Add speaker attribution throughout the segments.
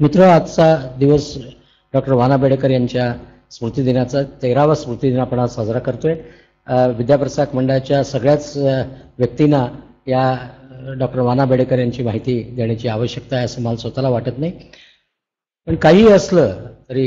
Speaker 1: मित्र, आजचा दिवस डॉक्टर वाना बेडेकर यांच्या स्मृतिदिनाचा 13वा स्मृतिदिन आपण आज साजरा करतोय. विद्याप्रसारक मंडळाच्या सगळ्याच व्यक्तींना या डॉक्टर वाना बेडेकर यांची माहिती देण्याची आवश्यकता आहे असं मला स्वतःला वाटत नाही. पण काहीही असलं तरी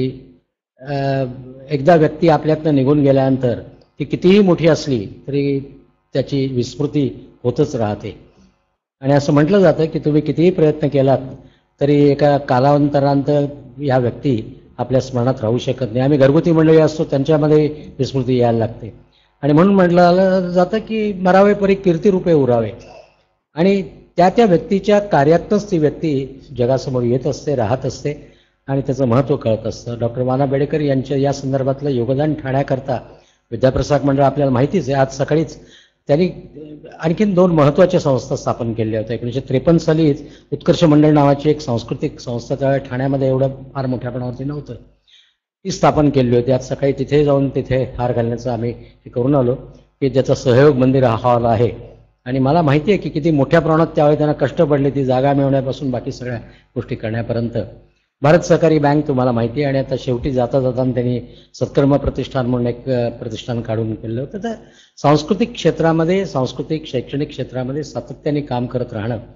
Speaker 1: एकदा व्यक्ती आपल्यातनं निघून गेल्यानंतर ती कितीही मोठी असली तरी त्याची विस्मृती होतच राहते. आणि असं म्हटलं जातं की तुम्ही कितीही प्रयत्न केलात तरी एका कालांतरानंतर या व्यक्ती आपल्या स्मरणात राहू शकत नाही. आम्ही घरगुती मंडळी असतो, त्यांच्यामध्ये विस्मृती यायला लागते. आणि म्हणून म्हटलं जातं की मरावे परी कीर्तिरूपे उरावे. आणि त्या व्यक्तीच्या कार्यातच ती व्यक्ती जगासमोर येत असते, राहत असते आणि त्याचं महत्त्व कळत असतं. डॉक्टर वाना बेडेकर यांच्या या संदर्भातलं योगदान ठाण्याकरता विद्याप्रसारक मंडळ आपल्याला माहितीच आहे. आज सकाळीच त्यांनी आणखीन 2 महत्त्वाच्या संस्था स्थापन केल्या होत्या. 1953 सालीच उत्कर्ष मंडळ नावाची एक सांस्कृतिक संस्था त्यावेळी ठाण्यामध्ये एवढं फार मोठ्यापणावरती नव्हतं, ती स्थापन केली होती. आज सकाळी तिथे जाऊन तिथे हार घालण्याचं आम्ही हे करून आलो की ज्याचा सहयोग मंदिर हॉल आहे. आणि मला माहिती आहे की किती मोठ्या प्रमाणात त्यावेळी त्यांना कष्ट पडले ती जागा मिळवण्यापासून बाकी सगळ्या गोष्टी करण्यापर्यंत. भारत सहकारी बँक तुम्हाला माहिती आहे. आणि आता शेवटी जाता जाताना त्यांनी सत्कर्म प्रतिष्ठान म्हणून एक प्रतिष्ठान काढून केलं होतं. तर सांस्कृतिक क्षेत्रामध्ये, सांस्कृतिक शैक्षणिक क्षेत्रामध्ये सातत्याने काम करत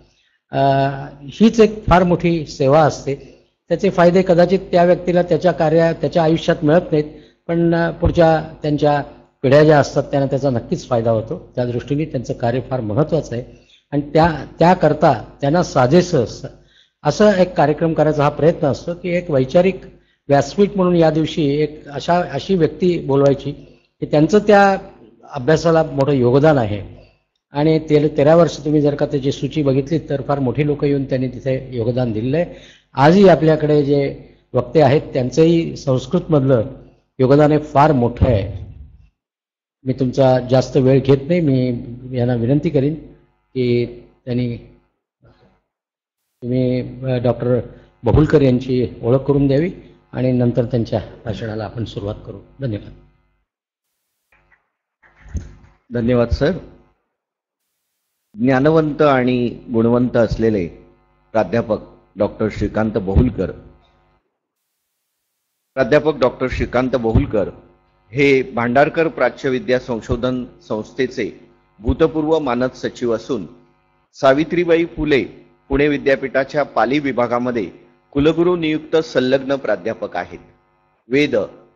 Speaker 1: राहणं हीच एक फार मोठी सेवा असते. त्याचे फायदे कदाचित त्या व्यक्तीला त्याच्या आयुष्यात मिळत नाहीत, पण पुढच्या त्यांच्या पिढ्या ज्या असतात त्यांना त्याचा नक्कीच फायदा होतो. त्या दृष्टीने त्यांचं कार्य फार महत्त्वाचं आहे. आणि त्याकरता त्यांना साजेसं असं एक कार्यक्रम करायचा हा प्रयत्न असतो की एक वैचारिक व्यासपीठ म्हणून या दिवशी एक अशी व्यक्ती बोलवायची की त्यांचं त्या अभ्यासाला मोठं योगदान आहे. आणि 13 वर्ष तुम्ही जर का त्याची सूची बघितली तर फार मोठी लोक येऊन त्यांनी तिथे योगदान दिलेलं आहे. आजही आपल्याकडे जे वक्ते आहेत त्यांचंही संस्कृतमधलं योगदान हे फार मोठं आहे. मी तुमचा जास्त वेळ घेत नाही. मी यांना विनंती करीन की तुम्ही डॉक्टर बहुलकर यांची ओळख करून द्यावी आणि नंतर त्यांच्या भाषणाला आपण सुरुवात करू. धन्यवाद.
Speaker 2: धन्यवाद सर. ज्ञानवंत आणि गुणवंत असलेले प्राध्यापक डॉक्टर श्रीकांत बहुलकर. प्राध्यापक डॉक्टर श्रीकांत बहुलकर हे भांडारकर प्राच्यविद्या संशोधन संस्थेचे भूतपूर्व मानद सचिव असून सावित्रीबाई फुले पुणे विद्यापीठाच्या पाली विभागामध्ये कुलगुरू नियुक्त संलग्न प्राध्यापक आहेत. वेद,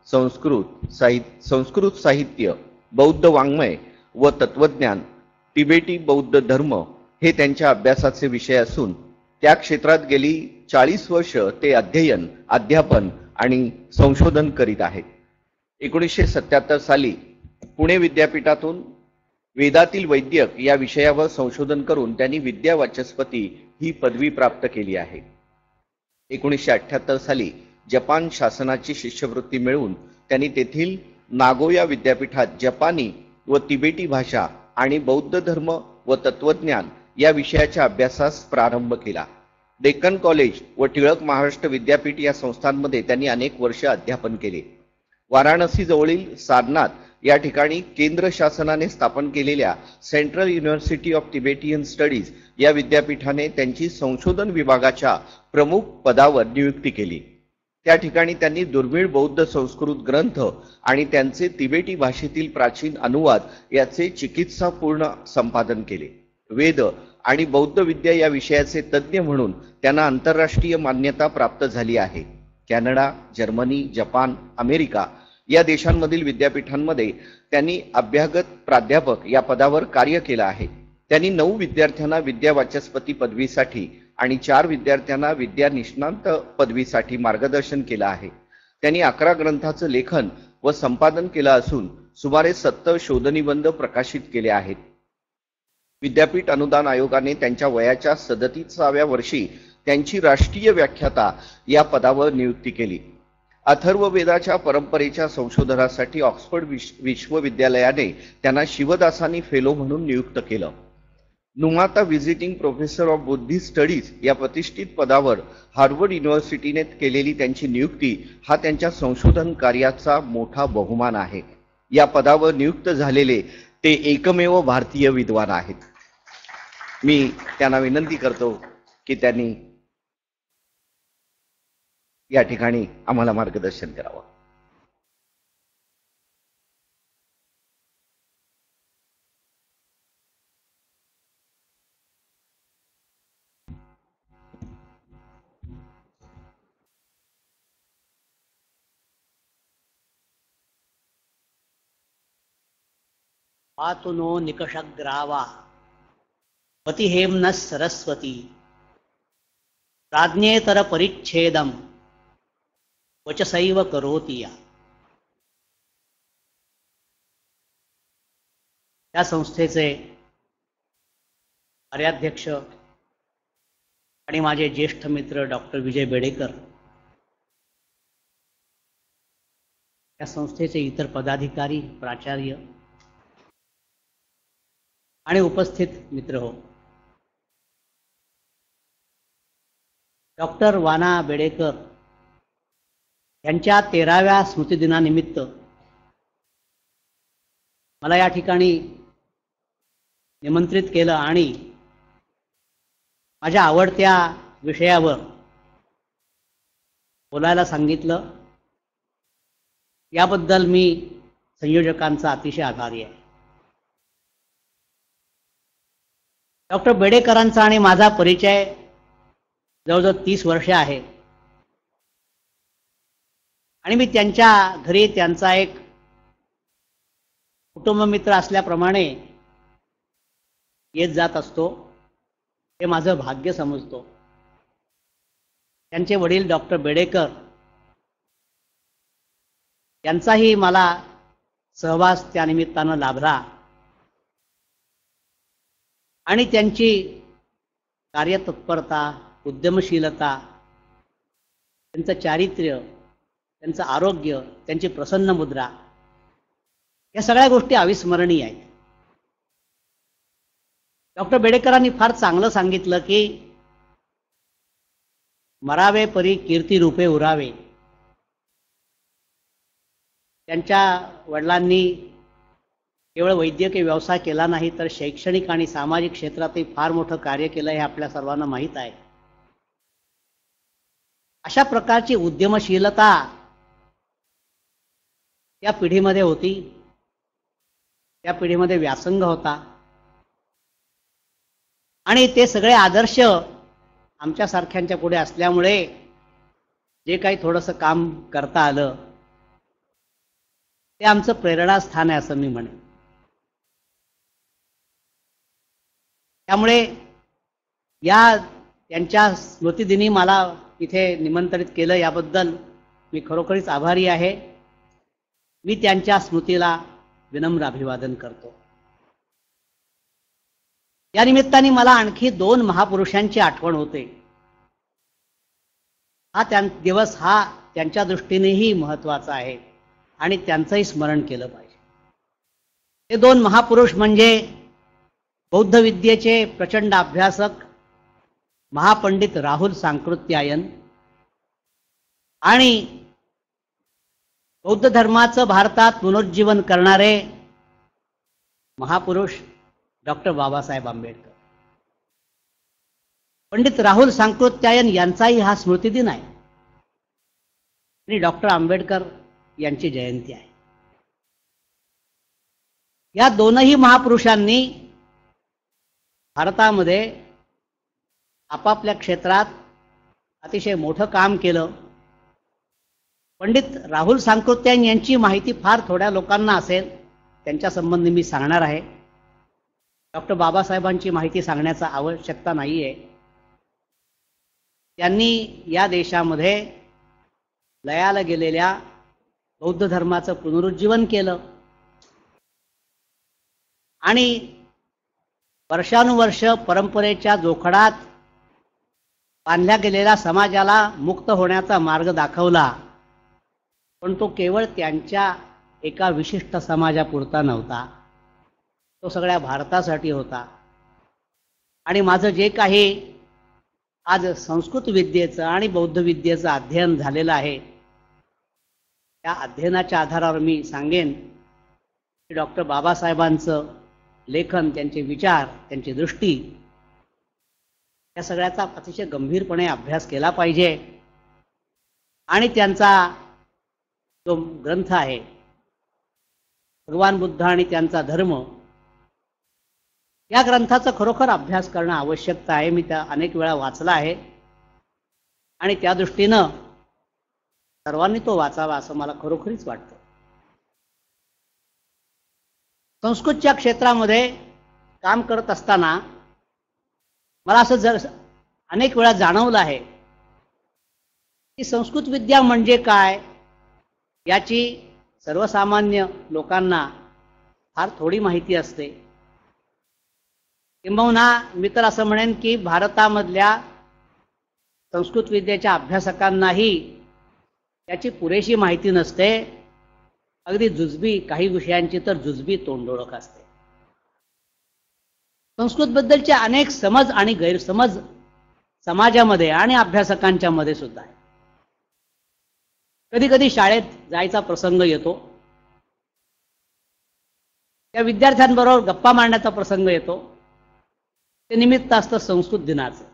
Speaker 2: संस्कृत साहित्य, बौद्ध वाङ्मय व तत्वज्ञान, तिबेटी बौद्ध धर्म हे त्यांच्या अभ्यासाचे विषय असून त्या क्षेत्रात गेली 40 वर्ष ते अध्ययन, अध्यापन आणि संशोधन करीत आहेत. 1977 साली पुणे विद्यापीठातून वेदातील वैद्यक या विषयावर संशोधन करून त्यांनी विद्या वाचस्पती ही पदवी प्राप्त केली आहे. 1978 साली जपान शासनाची शिष्यवृत्ती मिळवून त्यांनी तेथील नागोया विद्यापीठात जपानी व तिबेटी भाषा आणि बौद्ध धर्म व तत्वज्ञान या विषयाच्या अभ्यासास प्रारंभ केला. डेक्कन कॉलेज व टिळक महाराष्ट्र विद्यापीठ या संस्थांमध्ये त्यांनी अनेक वर्ष अध्यापन केले. वाराणसी जवळील सारनाथ या ठिकाणी केंद्र शासनाने स्थापन केलेल्या central university of Tibetan studies या विद्यापीठाने त्यांची संशोधन विभागाच्या प्रमुख पदावर नियुक्ती केली. त्या ठिकाणी त्यांनी दुर्मिळ बौद्ध संस्कृत ग्रंथ आणि त्यांचे तिबेटी भाषेतील प्राचीन अनुवाद याचे चिकित्सापूर्ण संपादन केले. वेद आणि बौद्ध विद्या या विषयाचे तज्ज्ञ म्हणून त्यांना आंतरराष्ट्रीय मान्यता प्राप्त झाली आहे. कॅनडा, जर्मनी, जपान, अमेरिका या देशांमधील विद्यापीठांमध्ये त्यांनी अभ्यागत प्राध्यापक या पदावर कार्य केलं आहे. त्यांनी 9 विद्यार्थ्यांना विद्या वाचस्पती पदवीसाठी आणि 4 विद्यार्थ्यांना विद्या निष्णात पदवीसाठी मार्गदर्शन केलं आहे. त्यांनी 11 ग्रंथाचं लेखन व संपादन केलं असून सुमारे 70 शोधनिबंध प्रकाशित केले आहेत. विद्यापीठ अनुदान आयोगाने त्यांच्या वयाच्या 37व्या वर्षी त्यांची राष्ट्रीय व्याख्याता या पदावर नियुक्ती केली. अथर्ववेदाच्या परंपरेच्या संशोधनासाठी ऑक्सफर्ड विश्वविद्यालयाने त्यांना शिवदासानी फेलो म्हणून नियुक्त केलं. Numata visiting professor of Buddhist studies या प्रतिष्ठित पदावर हार्वर्ड युनिव्हर्सिटीने केलेली त्यांची नियुक्ती हा त्यांच्या संशोधन कार्याचा मोठा बहुमान आहे. या पदावर नियुक्त झालेले ते एकमेव भारतीय विद्वान आहेत. मी त्यांना विनंती करतो की त्यांनी या ठिकाणी आम्हाला मार्गदर्शन करावं.
Speaker 3: पातुनो निकषग्रावा पतिहेम्न सरस्वती प्राज्ञेतर परिच्छेदम वचसैव करोति या. त्या संस्थेचे कार्याध्यक्ष आणि माझे ज्येष्ठ मित्र डॉक्टर विजय बेडेकर, या संस्थेचे इतर पदाधिकारी, प्राचार्य आणि उपस्थित मित्र हो. डॉक्टर वाना बेडेकर यांच्या 13व्या स्मृतिदिनानिमित्त मला या ठिकाणी निमंत्रित केलं आणि माझ्या आवडत्या विषयावर बोलायला सांगितलं. याबद्दल मी संयोजकांचा अतिशय आभारी आहे. डॉक्टर बेडेकरांचा आणि माझा परिचय जवळजवळ 30 वर्षे आहे आणि मी त्यांच्या घरी त्यांचा एक कुटुंबमित्र असल्याप्रमाणे येत जात असतो. हे माझं भाग्य समजतो. त्यांचे वडील डॉक्टर बेडेकर यांचाही मला सहवास त्या निमित्तानं लाभला आणि त्यांची कार्यतत्परता, उद्यमशीलता, त्यांचं चारित्र्य, त्यांचं आरोग्य, त्यांची प्रसन्न मुद्रा, या सगळ्या गोष्टी अविस्मरणीय आहेत. डॉक्टर बेडेकरांनी फार चांगलं सांगितलं की मरावे परी कीर्ती रूपे उरावे. त्यांच्या वडिलांनी केवळ वैद्यकीय व्यवसाय केला नाही तर शैक्षणिक आणि सामाजिक क्षेत्रातही फार मोठं कार्य केलं हे आपल्या सर्वांना माहीत आहे. अशा प्रकारची उद्यमशीलता त्या पिढीमध्ये होती. त्या पिढीमध्ये व्यासंग होता आणि ते सगळे आदर्श आमच्यासारख्यांच्या पुढे असल्यामुळे जे काही थोडंसं काम करता आलं ते आमचं प्रेरणास्थान आहे असं मी म्हणेन. त्यामुळे या त्यांच्या स्मृतिदिनी मला इथे निमंत्रित केलं याबद्दल मी खरोखरीच आभारी आहे. मी त्यांच्या स्मृतीला विनम्र अभिवादन करतो. या निमित्ताने मला आणखी 2 महापुरुषांची आठवण होते. हा दिवस हा त्यांच्या दृष्टीनेही महत्त्वाचा आहे आणि त्यांचंही स्मरण केलं पाहिजे. हे 2 महापुरुष म्हणजे बौद्ध विद्येचे प्रचंड अभ्यासक महापंडित राहुल सांकृत्यायन आणि बौद्ध धर्माचं भारतात पुनरुज्जीवन करणारे महापुरुष डॉक्टर बाबासाहेब आंबेडकर. पंडित राहुल सांकृत्यायन यांचाही हा स्मृतिदिन आहे आणि डॉक्टर आंबेडकर यांची जयंती आहे. या दोनही महापुरुषांनी भारतामध्ये आपापल्या क्षेत्रात अतिशय मोठं काम केलं. पंडित राहुल सांकृत्यायन यांची माहिती फार थोड्या लोकांना असेल, त्यांच्या संबंधी मी सांगणार आहे. डॉक्टर बाबासाहेबांची माहिती सांगण्याचा आवश्यकता नाही आहे. त्यांनी या देशामध्ये लयाला गेलेल्या बौद्ध धर्माचं पुनरुज्जीवन केलं आणि वर्षानुवर्ष परंपरेच्या जोखडात बांधल्या गेलेल्या समाजाला मुक्त होण्याचा मार्ग दाखवला. पण तो केवळ त्यांच्या एका विशिष्ट समाजापुरता नव्हता, तो सगळ्या भारतासाठी होता. आणि माझं जे काही आज संस्कृत विद्येचं आणि बौद्ध विद्येचं अध्ययन झालेलं आहे, त्या अध्ययनाच्या आधारावर मी सांगेन की डॉक्टर बाबासाहेबांचं लेखन, त्यांचे विचार, त्यांची दृष्टी, या सगळ्याचा अतिशय गंभीरपणे अभ्यास केला पाहिजे आणि त्यांचा जो ग्रंथ आहे भगवान बुद्ध आणि त्यांचा धर्म, या ग्रंथाचा खरोखर अभ्यास करणं आवश्यकता आहे. मी त्या अनेक वेळा वाचला आहे आणि त्या दृष्टीनं सर्वांनी तो वाचावा असं मला खरोखरीच वाटतं. संस्कृतच्या क्षेत्रामध्ये काम करत असताना मला असं अनेक वेळा जाणवलं आहे की संस्कृत विद्या म्हणजे काय याची सर्वसामान्य लोकांना फार थोडी माहिती असते. किंबहुना मी तर असं म्हणेन की भारतामधल्या संस्कृत विद्येच्या अभ्यासकांनाही त्याची पुरेशी माहिती नसते. अगदी जुजबी काही विषयांची तर जुजबी तोंडओळख असते. संस्कृतबद्दलचे अनेक समज आणि गैरसमज समाजामध्ये आणि अभ्यासकांच्या मध्ये सुद्धा आहे. कधी कधी शाळेत जायचा प्रसंग येतो, त्या विद्यार्थ्यांबरोबर गप्पा मारण्याचा प्रसंग येतो. ते निमित्त असतं संस्कृत दिनाचं.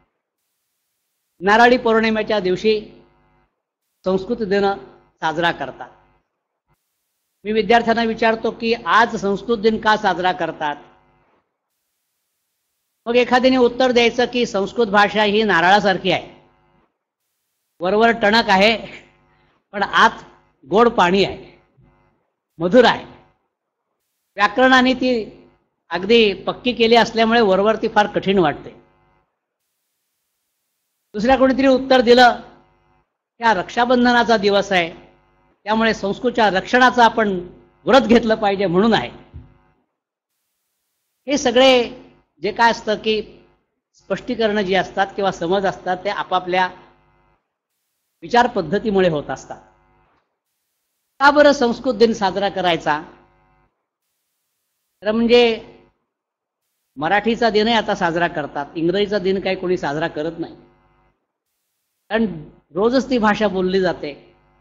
Speaker 3: नारळी पौर्णिमेच्या दिवशी संस्कृत दिन साजरा करतात. मी विद्यार्थ्यांना विचारतो की आज संस्कृत दिन का साजरा करतात. मग एखाद्याने उत्तर द्यायचं की संस्कृत भाषा ही नारळासारखी आहे, वरवर टणक आहे पण आत गोड पाणी आहे, मधुर आहे. व्याकरणाने ती अगदी पक्की केली असल्यामुळे वरवर ती फार कठीण वाटते. दुसऱ्या कोणीतरी उत्तर दिलं की रक्षाबंधनाचा दिवस आहे, त्यामुळे संस्कृतच्या रक्षणाचं आपण व्रत घेतलं पाहिजे म्हणून आहे. हे सगळे जे काय असतं की स्पष्टीकरणं जी असतात किंवा समज असतात ते आपापल्या विचार पद्धतीमुळे होत असतात. का बरं संस्कृत दिन साजरा करायचा? तर म्हणजे मराठीचा दिनही आता साजरा करतात, इंग्रजीचा दिन काही कोणी साजरा करत नाही, कारण रोजच ती भाषा बोलली जाते.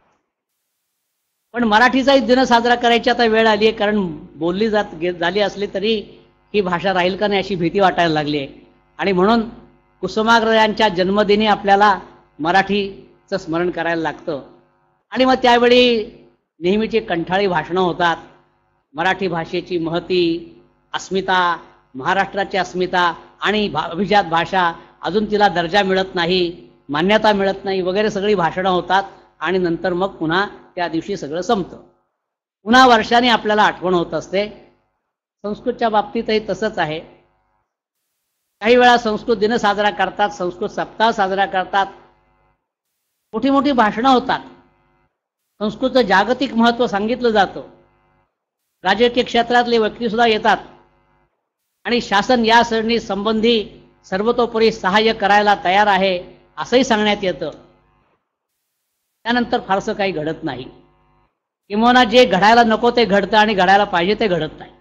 Speaker 3: पण मराठीचाही दिन साजरा करायची आता वेळ आली आहे, कारण बोलली झाली असली तरी ही भाषा राहील का नाही अशी भीती वाटायला लागली आहे. आणि म्हणून कुसुमाग्रजांच्या जन्मदिनी आपल्याला मराठीचं स्मरण करायला लागतं. आणि मग त्यावेळी नेहमीची कंठाळी भाषणं होतात. मराठी भाषेची महती, अस्मिता, महाराष्ट्राची अस्मिता आणि अभिजात भाषा, अजून तिला दर्जा मिळत नाही, मान्यता मिळत नाही वगैरे सगळी भाषणं होतात. आणि नंतर मग पुन्हा त्या दिवशी सगळं संपतं. पुन्हा वर्षाने आपल्याला आठवण होत असते. संस्कृतच्या बाबतीतही तसंच आहे. काही वेळा संस्कृत दिन साजरा करतात, संस्कृत सप्ताह साजरा करतात, मोठी मोठी भाषणं होतात, संस्कृतचं जागतिक महत्त्व सांगितलं जातं, राजकीय क्षेत्रातले व्यक्ती सुद्धा येतात आणि शासन या सरणी संबंधी सर्वतोपरी सहाय्य करायला तयार आहे असंही सांगण्यात येतं. त्यानंतर फारसं काही घडत नाही, किंवा जे घडायला नको ते घडतं आणि घडायला पाहिजे ते घडत नाही.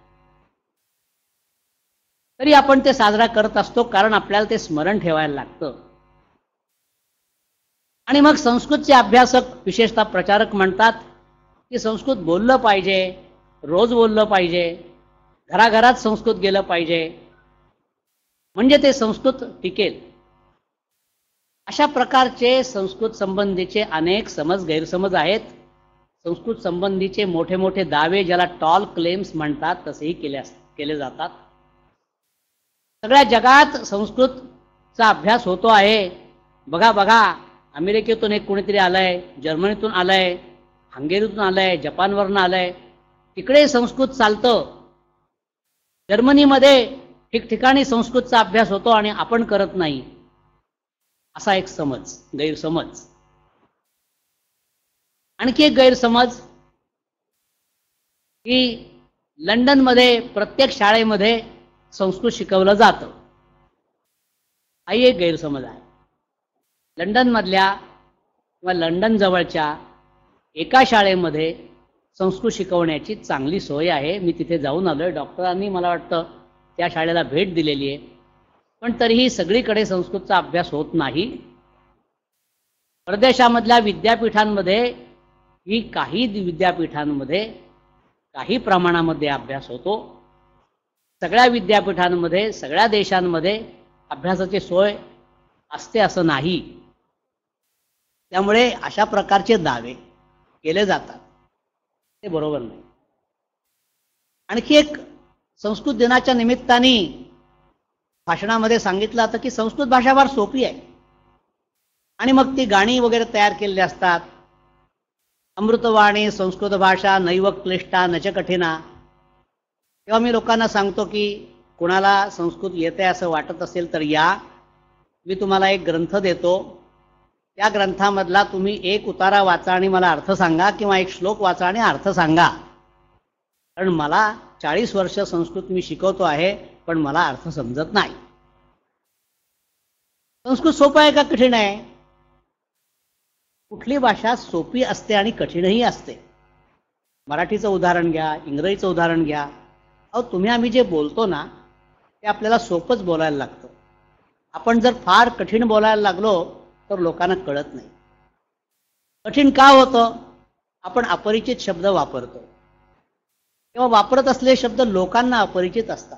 Speaker 3: तरी आपण ते साजरा करत असतो, कारण आपल्याला ते स्मरण ठेवायला लागतं. आणि मग संस्कृतचे अभ्यासक, विशेषतः प्रचारक म्हणतात की संस्कृत बोललं पाहिजे, रोज बोललं पाहिजे, घराघरात संस्कृत गेलं पाहिजे, म्हणजे ते संस्कृत टिकेल. अशा प्रकारचे संस्कृत संबंधीचे अनेक समज गैरसमज आहेत. संस्कृत संबंधीचे मोठे मोठे दावे, ज्याला टॉल क्लेम्स म्हणतात, तसेही केले जातात. सगळ्या जगात संस्कृतचा अभ्यास होतो आहे. बघा बघा, अमेरिकेतून एक कोणीतरी आलंय, जर्मनीतून आलंय, हंगेरीतून आलंय, जपानवरून आलंय, तिकडे संस्कृत चालतं. जर्मनीमध्ये ठिकठिकाणी संस्कृतचा अभ्यास होतो आणि आपण करत नाही, असा एक समज, गैरसमज. आणखी एक गैरसमज की लंडनमध्ये प्रत्येक शाळेमध्ये संस्कृत शिकवलं जातं, हाही एक गैरसमज आहे. लंडनमधल्या किंवा लंडन जवळच्या एका शाळेमध्ये संस्कृत शिकवण्याची चांगली सोय आहे. मी तिथे जाऊन आलोय, डॉक्टरांनी मला वाटतं त्या शाळेला भेट दिलेली आहे. पण तरीही सगळीकडे संस्कृतचा अभ्यास होत नाही. परदेशामधल्या विद्यापीठांमध्ये ही काही विद्यापीठांमध्ये काही प्रमाणामध्ये अभ्यास होतो. सगळ्या विद्यापीठांमध्ये, सगळ्या देशांमध्ये अभ्यासाची सोय असते असं नाही. त्यामुळे अशा प्रकारचे दावे केले जातात ते बरोबर नाही. आणखी एक संस्कृत दिनाच्या निमित्ताने भाषणामध्ये सांगितलं होतं की संस्कृत भाषा फार सोपी आहे आणि मग ती गाणी वगैरे तयार केलेली असतात. अमृतवाणी संस्कृत भाषा नैव क्लिष्टा नच कठिना. तेव्हा मी लोकांना सांगतो की कुणाला संस्कृत येते असं वाटत असेल तर या, मी तुम्हाला एक ग्रंथ देतो, त्या ग्रंथामधला तुम्ही एक उतारा वाचा आणि मला अर्थ सांगा, किंवा एक श्लोक वाचा आणि अर्थ सांगा. कारण मला 40 वर्ष संस्कृत मी शिकवतो आहे, पण मला अर्थ समजत नाही. संस्कृत सोपं आहे का कठीण आहे? कुठली भाषा सोपी असते आणि कठीणही असते. मराठीचं उदाहरण घ्या, इंग्रजीचं उदाहरण घ्या. अहो तुम्ही आम्ही जे बोलतो ना ते आपल्याला सोपंच बोलायला लागतं. आपण जर फार कठीण बोलायला लागलो तर लोकांना कळत नाही. कठीण का होतं? आपण अपरिचित शब्द वापरतो, तेव्हा वापरत असलेले शब्द लोकांना अपरिचित असतात.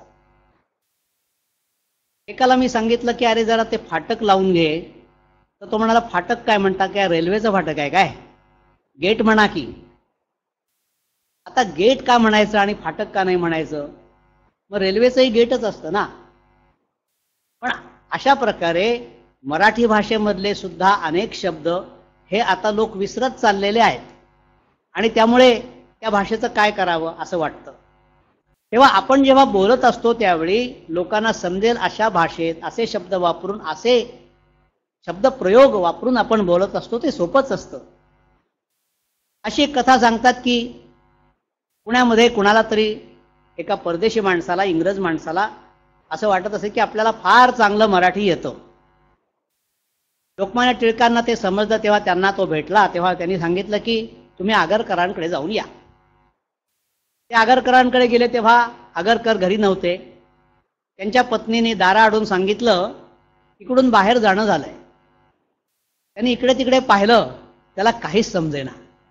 Speaker 3: एकाला मी सांगितलं की अरे जरा ते फाटक लावून घे, तर तो म्हणाला फाटक काय म्हणता, काय रेल्वेचं फाटक आहे काय? गेट म्हणा की. आता गेट का म्हणायचं आणि फाटक का नाही म्हणायचं? मग रेल्वेचंही गेटच असतं ना. पण अशा प्रकारे मराठी भाषेमधले सुद्धा अनेक शब्द हे आता लोक विसरत चाललेले आहेत आणि त्यामुळे त्या भाषेचं काय करावं असं वाटतं. तेव्हा आपण जेव्हा बोलत असतो त्यावेळी लोकांना समजेल अशा भाषेत असे शब्द वापरून, असे शब्दप्रयोग वापरून आपण बोलत असतो, ते सोपंच असतं. अशी एक कथा सांगतात की पुण्यामध्ये कुणाला तरी एका परदेशी माणसाला, इंग्रज माणसाला असं वाटत असे की आपल्याला फार चांगलं मराठी येतं. लोकमान्य टिळकांना ते समजलं, तेव्हा त्यांना तो भेटला. तेव्हा त्यांनी सांगितलं की तुम्ही आगरकरांकडे जाऊन या. ते आगरकरांकडे गेले तेव्हा आगरकर घरी नव्हते. त्यांच्या पत्नीने दाराआडून सांगितलं इकडून बाहेर जाणं झालंय. त्यांनी इकडे तिकडे पाहिलं, त्याला काहीच समजेना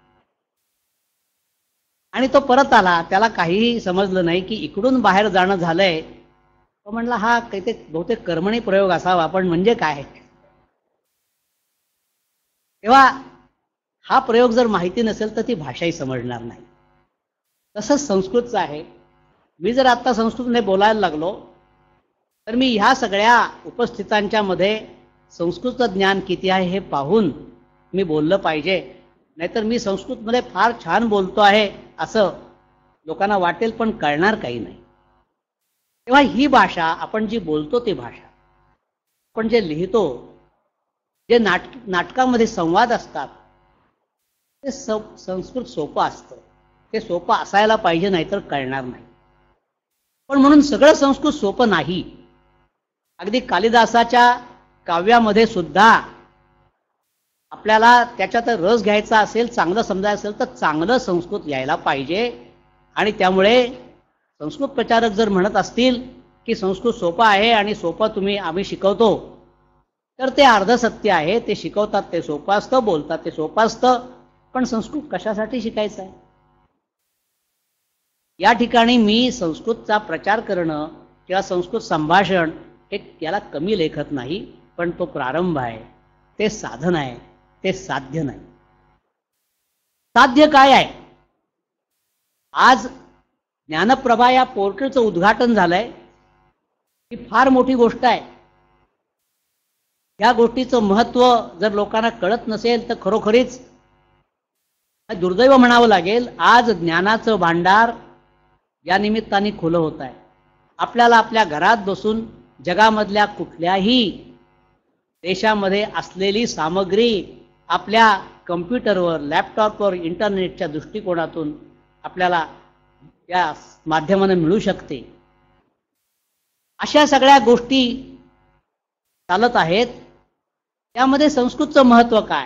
Speaker 3: आणि तो परत आला. त्याला काहीही समजलं नाही की इकडून बाहेर जाणं झालंय. तो म्हणला हा काहीतरी बहुतेक कर्मणी प्रयोग असावा, पण म्हणजे काय? तेव्हा हा प्रयोग जर माहिती नसेल तर ती भाषाही समजणार नाही. तसंच संस्कृतचं आहे. मी जर आता संस्कृतने बोलायला लागलो तर मी ह्या सगळ्या उपस्थितांच्या मध्ये संस्कृतचं ज्ञान किती आहे हे पाहून मी बोललं पाहिजे. नाहीतर मी संस्कृतमध्ये फार छान बोलतो आहे असं लोकांना वाटेल, पण कळणार काही नाही. तेव्हा ही भाषा, आपण जी बोलतो ती भाषा, आपण जे लिहितो, जे नाटकामध्ये संवाद असतात, ते संस्कृत सोपं असतं. ते सोपं असायला पाहिजे, नाहीतर कळणार नाही. पण म्हणून सगळं संस्कृत सोपं नाही. अगदी कालिदासाच्या काव्यामध्ये सुद्धा आपल्याला त्याच्यात रस घ्यायचा असेल, चांगलं समजायचं असेल तर चांगलं संस्कृत यायला पाहिजे. आणि त्यामुळे संस्कृत प्रचारक जर म्हणत असतील की संस्कृत सोपं आहे आणि सोपं आम्ही शिकवतो, तर ते अर्ध सत्य आहे. ते शिकवतात ते सोपं असतं, बोलतात ते सोपं असतं, पण संस्कृत कशासाठी शिकायचं आहे? या ठिकाणी मी संस्कृतचा प्रचार करणं किंवा संस्कृत संभाषण हे याला कमी लेखत नाही, पण तो प्रारंभ आहे, ते साधन आहे, ते साध्य नाही. साध्य काय आहे? आज ज्ञानप्रभा या पोर्टलचं उद्घाटन झालंय. ही फार मोठी गोष्ट आहे. या गोष्टीचं महत्त्व जर लोकांना कळत नसेल तर खरोखरीच दुर्दैव म्हणावं लागेल. आज ज्ञानाचं भांडार या निमित्ताने खुलं होत आहे. आपल्याला आपल्या घरात बसून जगामधल्या कुठल्याही देशामध्ये असलेली सामग्री आपल्या कम्प्युटरवर, लॅपटॉपवर, इंटरनेटच्या दृष्टिकोनातून आपल्याला या माध्यमाने मिळू शकते. अशा सगळ्या गोष्टी चालत आहेत. त्यामध्ये संस्कृतचं महत्त्व काय?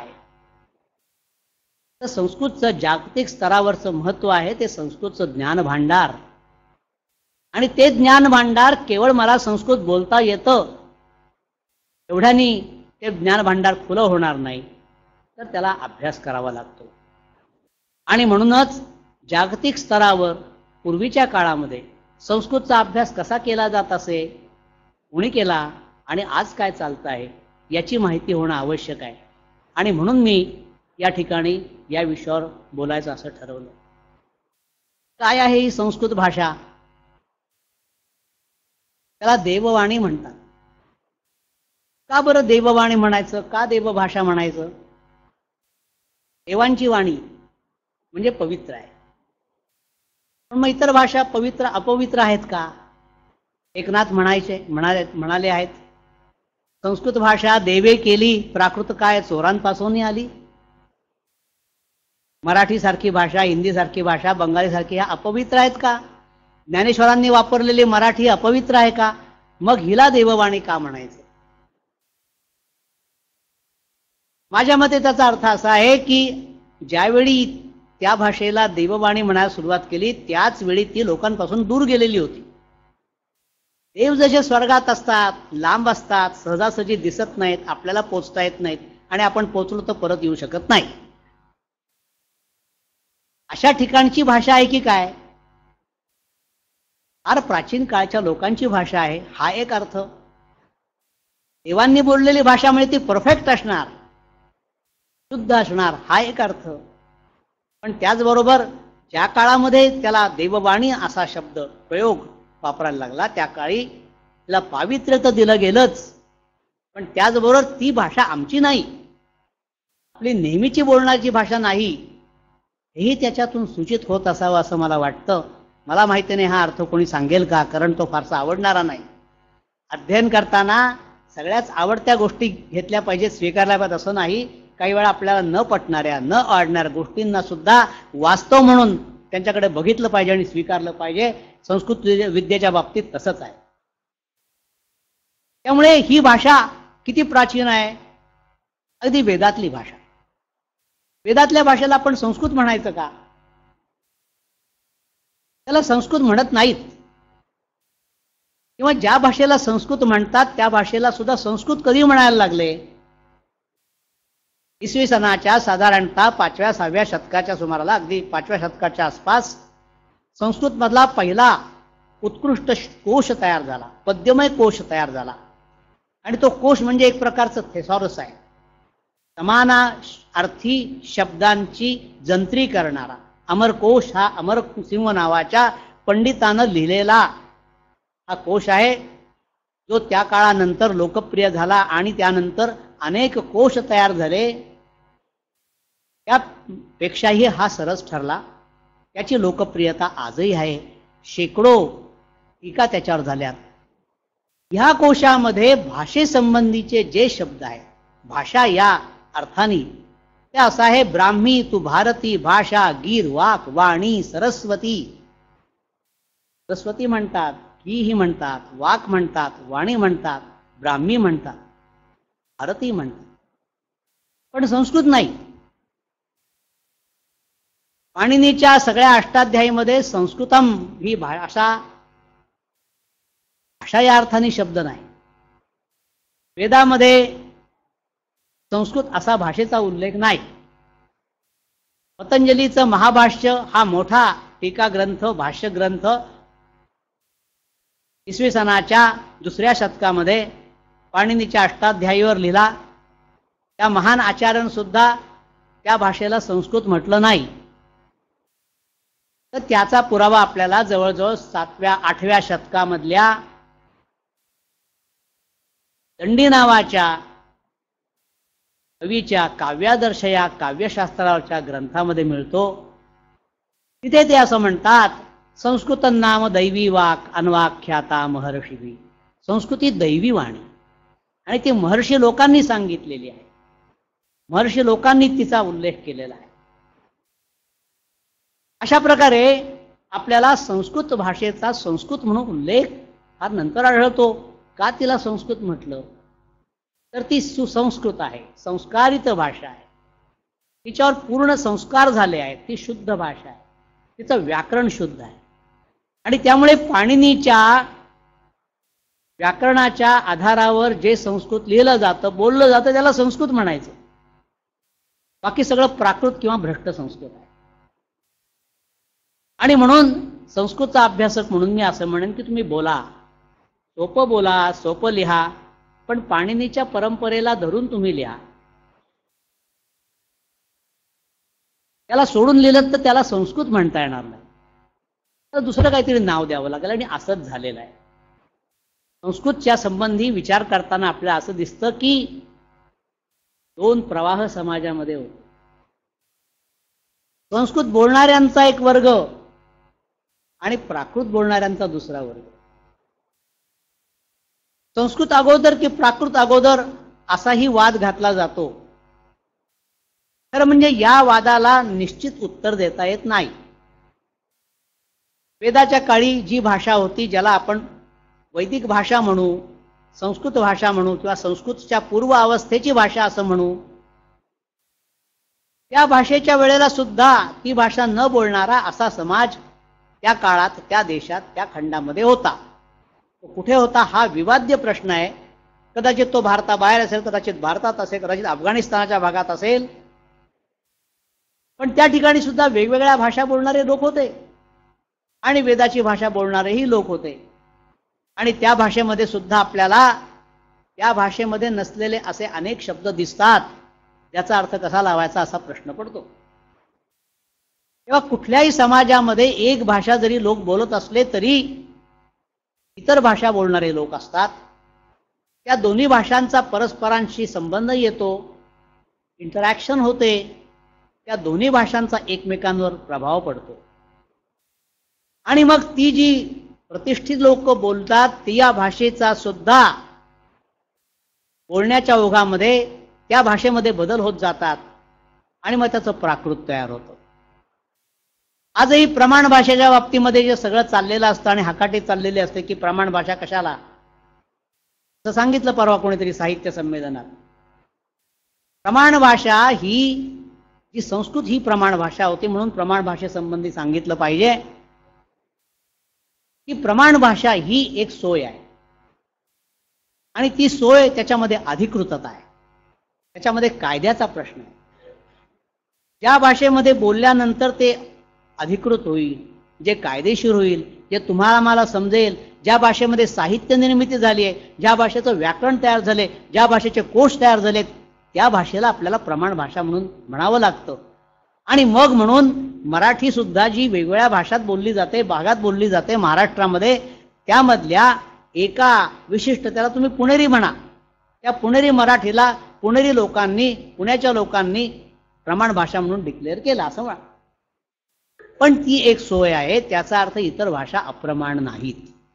Speaker 3: तर संस्कृतचं जागतिक स्तरावरचं महत्त्व आहे ते संस्कृतचं ज्ञान भांडार. आणि ते ज्ञान भांडार केवळ मला संस्कृत बोलता येतं एवढ्यानी ते ज्ञान भांडार खुलं होणार नाही, तर त्याला अभ्यास करावा लागतो. आणि म्हणूनच जागतिक स्तरावर पूर्वीच्या काळामध्ये संस्कृतचा अभ्यास कसा केला जात असे, कोणी केला आणि आज काय चालतं आहे याची माहिती होणं आवश्यक आहे. आणि म्हणून मी या ठिकाणी या विषयावर बोलायचं असं ठरवलं. काय आहे ही संस्कृत भाषा? त्याला देववाणी म्हणतात. का बरं देववाणी म्हणायचं, का देवभाषा म्हणायचं? देवांची वाणी म्हणजे पवित्र आहे. पण मग इतर भाषा पवित्र अपवित्र आहेत का? एकनाथ म्हणाले आहेत, संस्कृत भाषा देवे केली प्राकृत काय चोरांपासून आली. मराठी सारखी भाषा, हिंदी सारखी भाषा, बंगाली सारखी ह्या अपवित्र आहेत का? ज्ञानेश्वरांनी वापरलेली मराठी अपवित्र आहे का? मग हिला देववाणी का म्हणायचं? माझ्या मते त्याचा अर्थ असा आहे की ज्यावेळी त्या भाषेला देववाणी म्हणायला सुरुवात केली त्याच वेळी ती लोकांपासून दूर गेलेली होती. देव जसे स्वर्गात असतात, लांब असतात, सहजासहजी दिसत नाहीत, आपल्याला पोचता येत नाहीत आणि आपण पोचलो तर परत येऊ शकत नाही. अशा ठिकाणची भाषा आहे की काय? फार प्राचीन काळच्या लोकांची भाषा आहे हा एक अर्थ. देवांनी बोललेली भाषा म्हणजे ती परफेक्ट असणार, शुद्ध असणार हा एक अर्थ. पण त्याचबरोबर ज्या काळामध्ये त्याला देववाणी असा शब्द प्रयोग वापरायला लागला त्या काळी त्याला पावित्र्य तर दिलं गेलंच, पण त्याचबरोबर ती भाषा आमची नाही, आपली नेहमीची बोलण्याची भाषा नाही, हेही त्याच्यातून सूचित होत असावं असं मला वाटतं. मला माहिती नाही हा अर्थ कोणी सांगेल का, कारण तो फारसा आवडणारा नाही. अध्ययन करताना सगळ्याच आवडत्या गोष्टी घेतल्या पाहिजेत, स्वीकारल्या पाहिजेत असं नाही. काही वेळा आपल्याला न पटणाऱ्या न आवडणाऱ्या गोष्टींना सुद्धा वास्तव म्हणून त्यांच्याकडे बघितलं पाहिजे आणि स्वीकारलं पाहिजे. संस्कृत विद्येच्या बाबतीत तसंच आहे. त्यामुळे ही भाषा किती प्राचीन आहे, अगदी वेदातली भाषा. वेदातल्या भाषेला आपण संस्कृत म्हणायचं का? त्याला संस्कृत म्हणत नाहीत. किंवा ज्या भाषेला संस्कृत म्हणतात त्या भाषेला सुद्धा संस्कृत कधी म्हणायला लागले? इसवी सनाच्या साधारणतः 5व्या-6व्या शतकाच्या सुमाराला, अगदी 5व्या शतकाच्या आसपास संस्कृत मधला पहिला उत्कृष्ट कोश तयार झाला, पद्यमय कोश तयार झाला. आणि तो कोश म्हणजे एक प्रकारचं थेसॉरस आहे, समानार्थी शब्दांची जंत्री करणारा. अमरकोश हा अमरसिंह नावाच्या पंडितानं लिहिलेला हा कोश आहे, जो त्या काळानंतर लोकप्रिय झाला आणि त्यानंतर अनेक कोश तयार झाले. त्यापेक्षाही हा सरस ठरला. त्याची लोकप्रियता आजही आहे, शेकडो टीका त्याच्यावर झाल्यात. ह्या कोशामध्ये भाषेसंबंधीचे जे शब्द आहेत, भाषा या अर्थाने, ते असं आहे: ब्राह्मी तू भारती भाषा, गीर वाक वाणी सरस्वती. सरस्वती म्हणतात, की ही म्हणतात, वाक म्हणतात, वाणी म्हणतात, ब्राह्मी म्हणतात, भारती म्हणतात, पण संस्कृत नाही. पाणिनीच्या सगळ्या अष्टाध्यायीमध्ये संस्कृतम ही भाषा या अर्थाने शब्द नाही. वेदामध्ये संस्कृत असा भाषेचा उल्लेख नाही. पतंजलीचं महाभाष्य हा मोठा टीका ग्रंथ, भाष्य ग्रंथ इसवी सनाच्या 2ऱ्या शतकामध्ये पाणिनीच्या अष्टाध्यायीवर लिहिला. त्या महान आचार्यानं सुद्धा त्या भाषेला संस्कृत म्हटलं नाही. तर त्याचा पुरावा आपल्याला जवळजवळ 7व्या-8व्या शतकामधल्या दंडी नावाच्या कवीच्या काव्यादर्श या काव्यशास्त्राच्या ग्रंथामध्ये मिळतो. तिथे ते असं म्हणतात: संस्कृत नाम दैवी वाक अन्वाख्याता महर्षी. संस्कृती दैवी वाणी आणि ती महर्षी लोकांनी सांगितलेली आहे, महर्षी लोकांनी तिचा उल्लेख केलेला आहे. अशा प्रकारे आपल्याला संस्कृत भाषेचा संस्कृत म्हणून उल्लेख हा नंतर आढळतो. का तिला संस्कृत म्हटलं? तर ती सुसंस्कृत आहे, संस्कारित भाषा आहे, तिच्यावर पूर्ण संस्कार झाले आहेत, ती शुद्ध भाषा आहे, तिचं व्याकरण शुद्ध आहे. आणि त्यामुळे पाणिनीच्या व्याकरणाच्या आधारावर जे संस्कृत लिहिलं जातं, बोललं जातं, त्याला संस्कृत म्हणायचं. बाकी सगळं प्राकृत किंवा भ्रष्ट संस्कृत आहे. आणि म्हणून संस्कृतचा अभ्यासक म्हणून मी असं म्हणेन की तुम्ही बोला, सोपं बोला, सोपं लिहा, पण पाणिनीच्या परंपरेला धरून तुम्ही लिहा. त्याला सोडून लिहिलं तर त्याला संस्कृत म्हणता येणार नाही, तर दुसरं काहीतरी नाव द्यावं लागेल. आणि असंच झालेलं आहे. संस्कृतच्या संबंधी विचार करताना आपल्याला असं दिसतं की दोन प्रवाह समाजामध्ये होते. संस्कृत बोलणाऱ्यांचा एक वर्ग आणि प्राकृत बोलणाऱ्यांचा दुसरा वर्ग. संस्कृत अगोदर की प्राकृत अगोदर असाही वाद घातला जातो. खरं म्हणजे या वादाला निश्चित उत्तर देता येत नाही. वेदाच्या काळी जी भाषा होती, ज्याला आपण वैदिक भाषा म्हणू, संस्कृत भाषा म्हणू किंवा संस्कृतच्या पूर्व अवस्थेची भाषा असं म्हणू, त्या भाषेच्या वेळेला सुद्धा ती भाषा न बोलणारा असा समाज त्या काळात, त्या देशात, त्या खंडामध्ये होता. तो कुठे होता हा विवाद्य प्रश्न आहे. कदाचित तो भारताबाहेर असेल, कदाचित भारतात असेल, कदाचित अफगाणिस्तानाच्या भागात असेल, पण त्या ठिकाणी सुद्धा वेगवेगळ्या भाषा बोलणारे लोक होते आणि वेदाची भाषा बोलणारेही लोक होते. आणि त्या भाषेमध्ये सुद्धा आपल्याला त्या भाषेमध्ये नसलेले असे अनेक शब्द दिसतात, त्याचा अर्थ कसा लावायचा असा प्रश्न पडतो. तेव्हा कुठल्याही समाजामध्ये एक भाषा जरी लोक बोलत असले तरी इतर भाषा बोलणारे लोक असतात. त्या दोन्ही भाषांचा परस्परांशी संबंध येतो, इंटरॅक्शन होते, त्या दोन्ही भाषांचा एकमेकांवर प्रभाव पडतो. आणि मग ती जी प्रतिष्ठित लोक बोलतात ती या भाषेचा सुद्धा बोलण्याच्या ओघामध्ये त्या भाषेमध्ये बदल होत जातात आणि मग त्याचं प्राकृत तयार होतं. आजही प्रमाण भाषेच्या बाबतीमध्ये जे सगळं चाललेलं असतं आणि हकाटी चाललेली असते की प्रमाण भाषा कशाला, असं सांगितलं परवा कोणीतरी साहित्य संमेलनात. प्रमाण भाषा ही जी संस्कृत ही प्रमाण भाषा होती म्हणून प्रमाण भाषेसंबंधी सांगितलं पाहिजे की प्रमाण भाषा ही एक सोय आहे आणि ती सोय त्याच्यामध्ये अधिकृतता आहे, त्याच्यामध्ये कायद्याचा प्रश्न आहे. ज्या भाषेमध्ये बोलल्यानंतर ते अधिकृत होईल, जे कायदेशीर होईल, जे तुम्हाला मला समजेल, ज्या भाषेमध्ये साहित्य निर्मिती झाली आहे, ज्या भाषेचं व्याकरण तयार झाले, ज्या भाषेचे कोश तयार झालेत, त्या भाषेला आपल्याला प्रमाण भाषा म्हणून म्हणावं लागतं. आणि मग म्हणून मराठी सुद्धा जी वेगवेगळ्या भाषात बोलली जाते, भागात बोलली जाते महाराष्ट्रामध्ये, त्यामधल्या एका विशिष्ट, त्याला तुम्ही पुणेरी म्हणा, त्या पुणेरी मराठीला पुणेरी लोकांनी, पुण्याच्या लोकांनी प्रमाण भाषा म्हणून डिक्लेअर केला असं म्हणा. पण ती एक सोय आहे, त्याचा अर्थ इतर भाषा अप्रमाण नाहीत.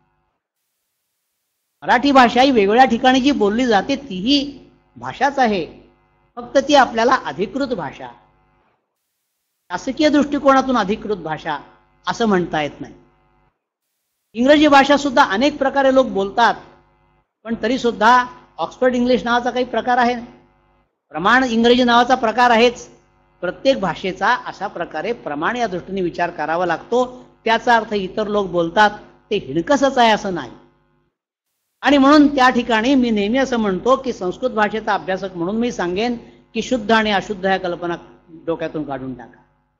Speaker 3: मराठी भाषा ही वेगवेगळ्या ठिकाणी जी बोलली जाते तीही भाषाच आहे, फक्त ती आपल्याला अधिकृत भाषा, शासकीय दृष्टिकोनातून अधिकृत भाषा असं म्हणता येत नाही. इंग्रजी भाषा सुद्धा अनेक प्रकारे लोक बोलतात, पण तरी सुद्धा ऑक्सफर्ड इंग्लिश नावाचा काही प्रकार आहे, प्रमाण इंग्रजी नावाचा प्रकार आहेच. प्रत्येक भाषेचा अशा प्रकारे प्रमाण या दृष्टीने विचार करावा लागतो. त्याचा अर्थ इतर लोक बोलतात ते हिणकसच आहे असं नाही. आणि म्हणून त्या ठिकाणी मी नेहमी असं म्हणतो की संस्कृत भाषेचा अभ्यासक म्हणून मी सांगेन की शुद्ध आणि अशुद्ध ह्या कल्पना डोक्यातून काढून टाका.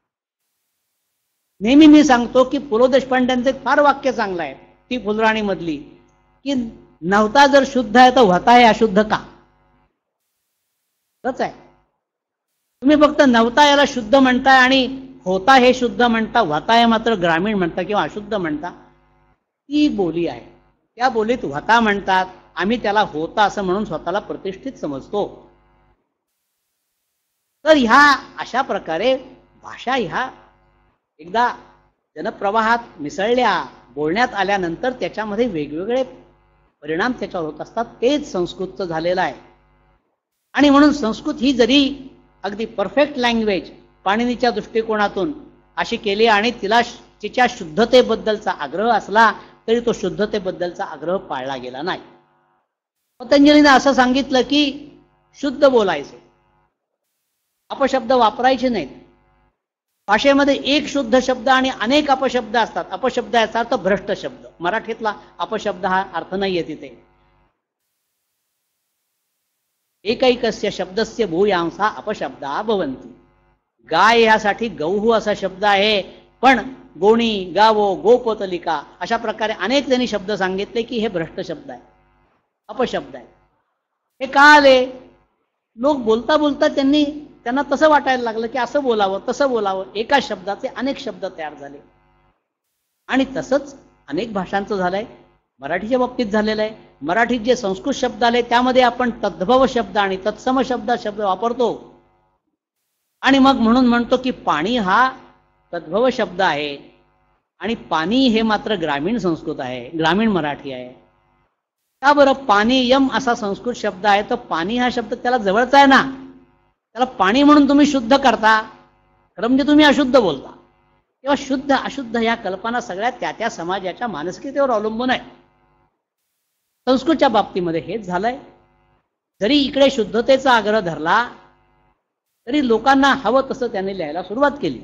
Speaker 3: नेहमी मी सांगतो की पु ल देशपांड्यांचं एक फार वाक्य चांगलं आहे, ती फुलराणी मधली, की नव्हता जर शुद्ध आहे तर होता हे अशुद्ध का. आहे तुम्ही फक्त नव्हता याला शुद्ध म्हणताय आणि होता हे शुद्ध म्हणता, होता हे मात्र ग्रामीण म्हणता किंवा अशुद्ध म्हणता. ती बोली आहे, त्या बोलीत होता म्हणतात, आम्ही त्याला होता असं म्हणून स्वतःला प्रतिष्ठित समजतो. तर ह्या अशा प्रकारे भाषा ह्या एकदा जनप्रवाहात मिसळल्या, बोलण्यात आल्यानंतर त्याच्यामध्ये वेगवेगळे परिणाम त्याच्यावर होत असतात. तेच संस्कृतचं झालेलं आहे. आणि म्हणून संस्कृत ही जरी अगदी परफेक्ट लँग्वेज पाणिनीच्या दृष्टिकोनातून अशी केली आणि तिला तिच्या शुद्धतेबद्दलचा आग्रह असला तरी तो शुद्धतेबद्दलचा आग्रह पाळला गेला नाही. पतंजलीने असं सांगितलं की शुद्ध बोलायचे, अपशब्द वापरायचे नाहीत. भाषेमध्ये एक शुद्ध शब्द आणि अनेक अपशब्द असतात. अपशब्द याचा अर्थ भ्रष्ट शब्द, मराठीतला अपशब्द हा अर्थ नाहीये तिथे. एकैकस्य शब्दस्य भूयांसा अपशब्दा भवन्ति. गाय यासाठी गौहू असा शब्द आहे, पण गोणी, गावो, गोपोतलिका अशा प्रकारे अनेक त्यांनी शब्द सांगितले की हे भ्रष्ट शब्द आहे, अपशब्द आहे. हे का आले? लोक बोलता बोलता त्यांनी त्यांना तसं वाटायला लागलं की असं बोलावं तसं बोलावं, एका शब्दाचे अनेक शब्द तयार झाले. आणि तसंच अनेक भाषांचं झालंय, मराठीच्या बाबतीत झालेलं आहे. मराठीत जे संस्कृत शब्द आले त्यामध्ये आपण तद्भव शब्द आणि तत्सम शब्द वापरतो. आणि मग म्हणून म्हणतो की पाणी हा तद्भव शब्द आहे आणि पाणी हे मात्र ग्रामीण संस्कृत आहे, ग्रामीण मराठी आहे. का बरं? पानीयम असा संस्कृत शब्द आहे, तर पाणी हा शब्द त्याला जवळचा आहे ना, त्याला पाणी म्हणून तुम्ही शुद्ध करता, खरं म्हणजे तुम्ही अशुद्ध बोलता. तेव्हा शुद्ध अशुद्ध या कल्पना सगळ्या त्या त्या समाजाच्या मानसिकतेवर अवलंबून आहे. संस्कृतच्या बाबतीमध्ये हेच झालंय. जरी इकडे शुद्धतेचा आग्रह धरला तरी लोकांना हवं तसं त्यांनी लिहायला सुरुवात केली.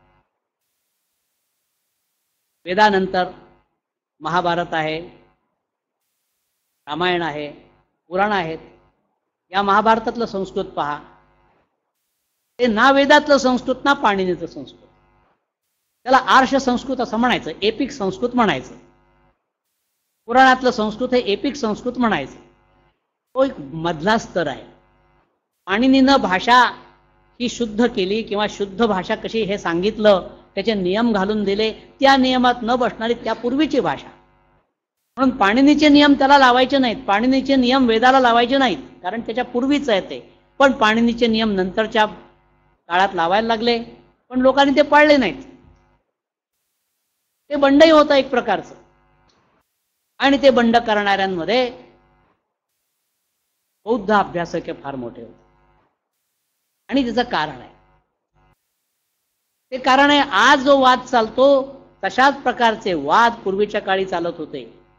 Speaker 3: वेदानंतर महाभारत आहे, रामायण आहे, पुराण आहेत. या महाभारतातलं संस्कृत पहा, ते ना वेदातलं संस्कृत ना पाणिनीचं संस्कृत. त्याला आर्ष संस्कृत असं म्हणायचं, एपिक संस्कृत म्हणायचं. पुराणातलं संस्कृत हे एपिक संस्कृत म्हणायचं. तो एक मधला स्तर आहे. पाणिनीनं भाषा ही शुद्ध केली किंवा शुद्ध भाषा कशी हे सांगितलं, त्याचे नियम घालून दिले. त्या नियमात न बसणारी त्यापूर्वीची भाषा, म्हणून पाणिनीचे नियम त्याला लावायचे नाहीत, पाणिनीचे नियम वेदाला लावायचे नाहीत, कारण त्याच्या पूर्वीच आहे ते. पण पाणिनीचे नियम नंतरच्या काळात लावायला लागले, पण लोकांनी ते पाळले नाहीत. ते बंडही होतं एक प्रकारचं. आणि ते बंड करणाऱ्यांमध्ये बौद्ध अभ्यासक फार मोठे होते. आणि त्याचं कारण आहे, ते कारण आहे आज जो वाद चालतो तशाच प्रकारचे वाद पूर्वीच्या काळी चालत होते.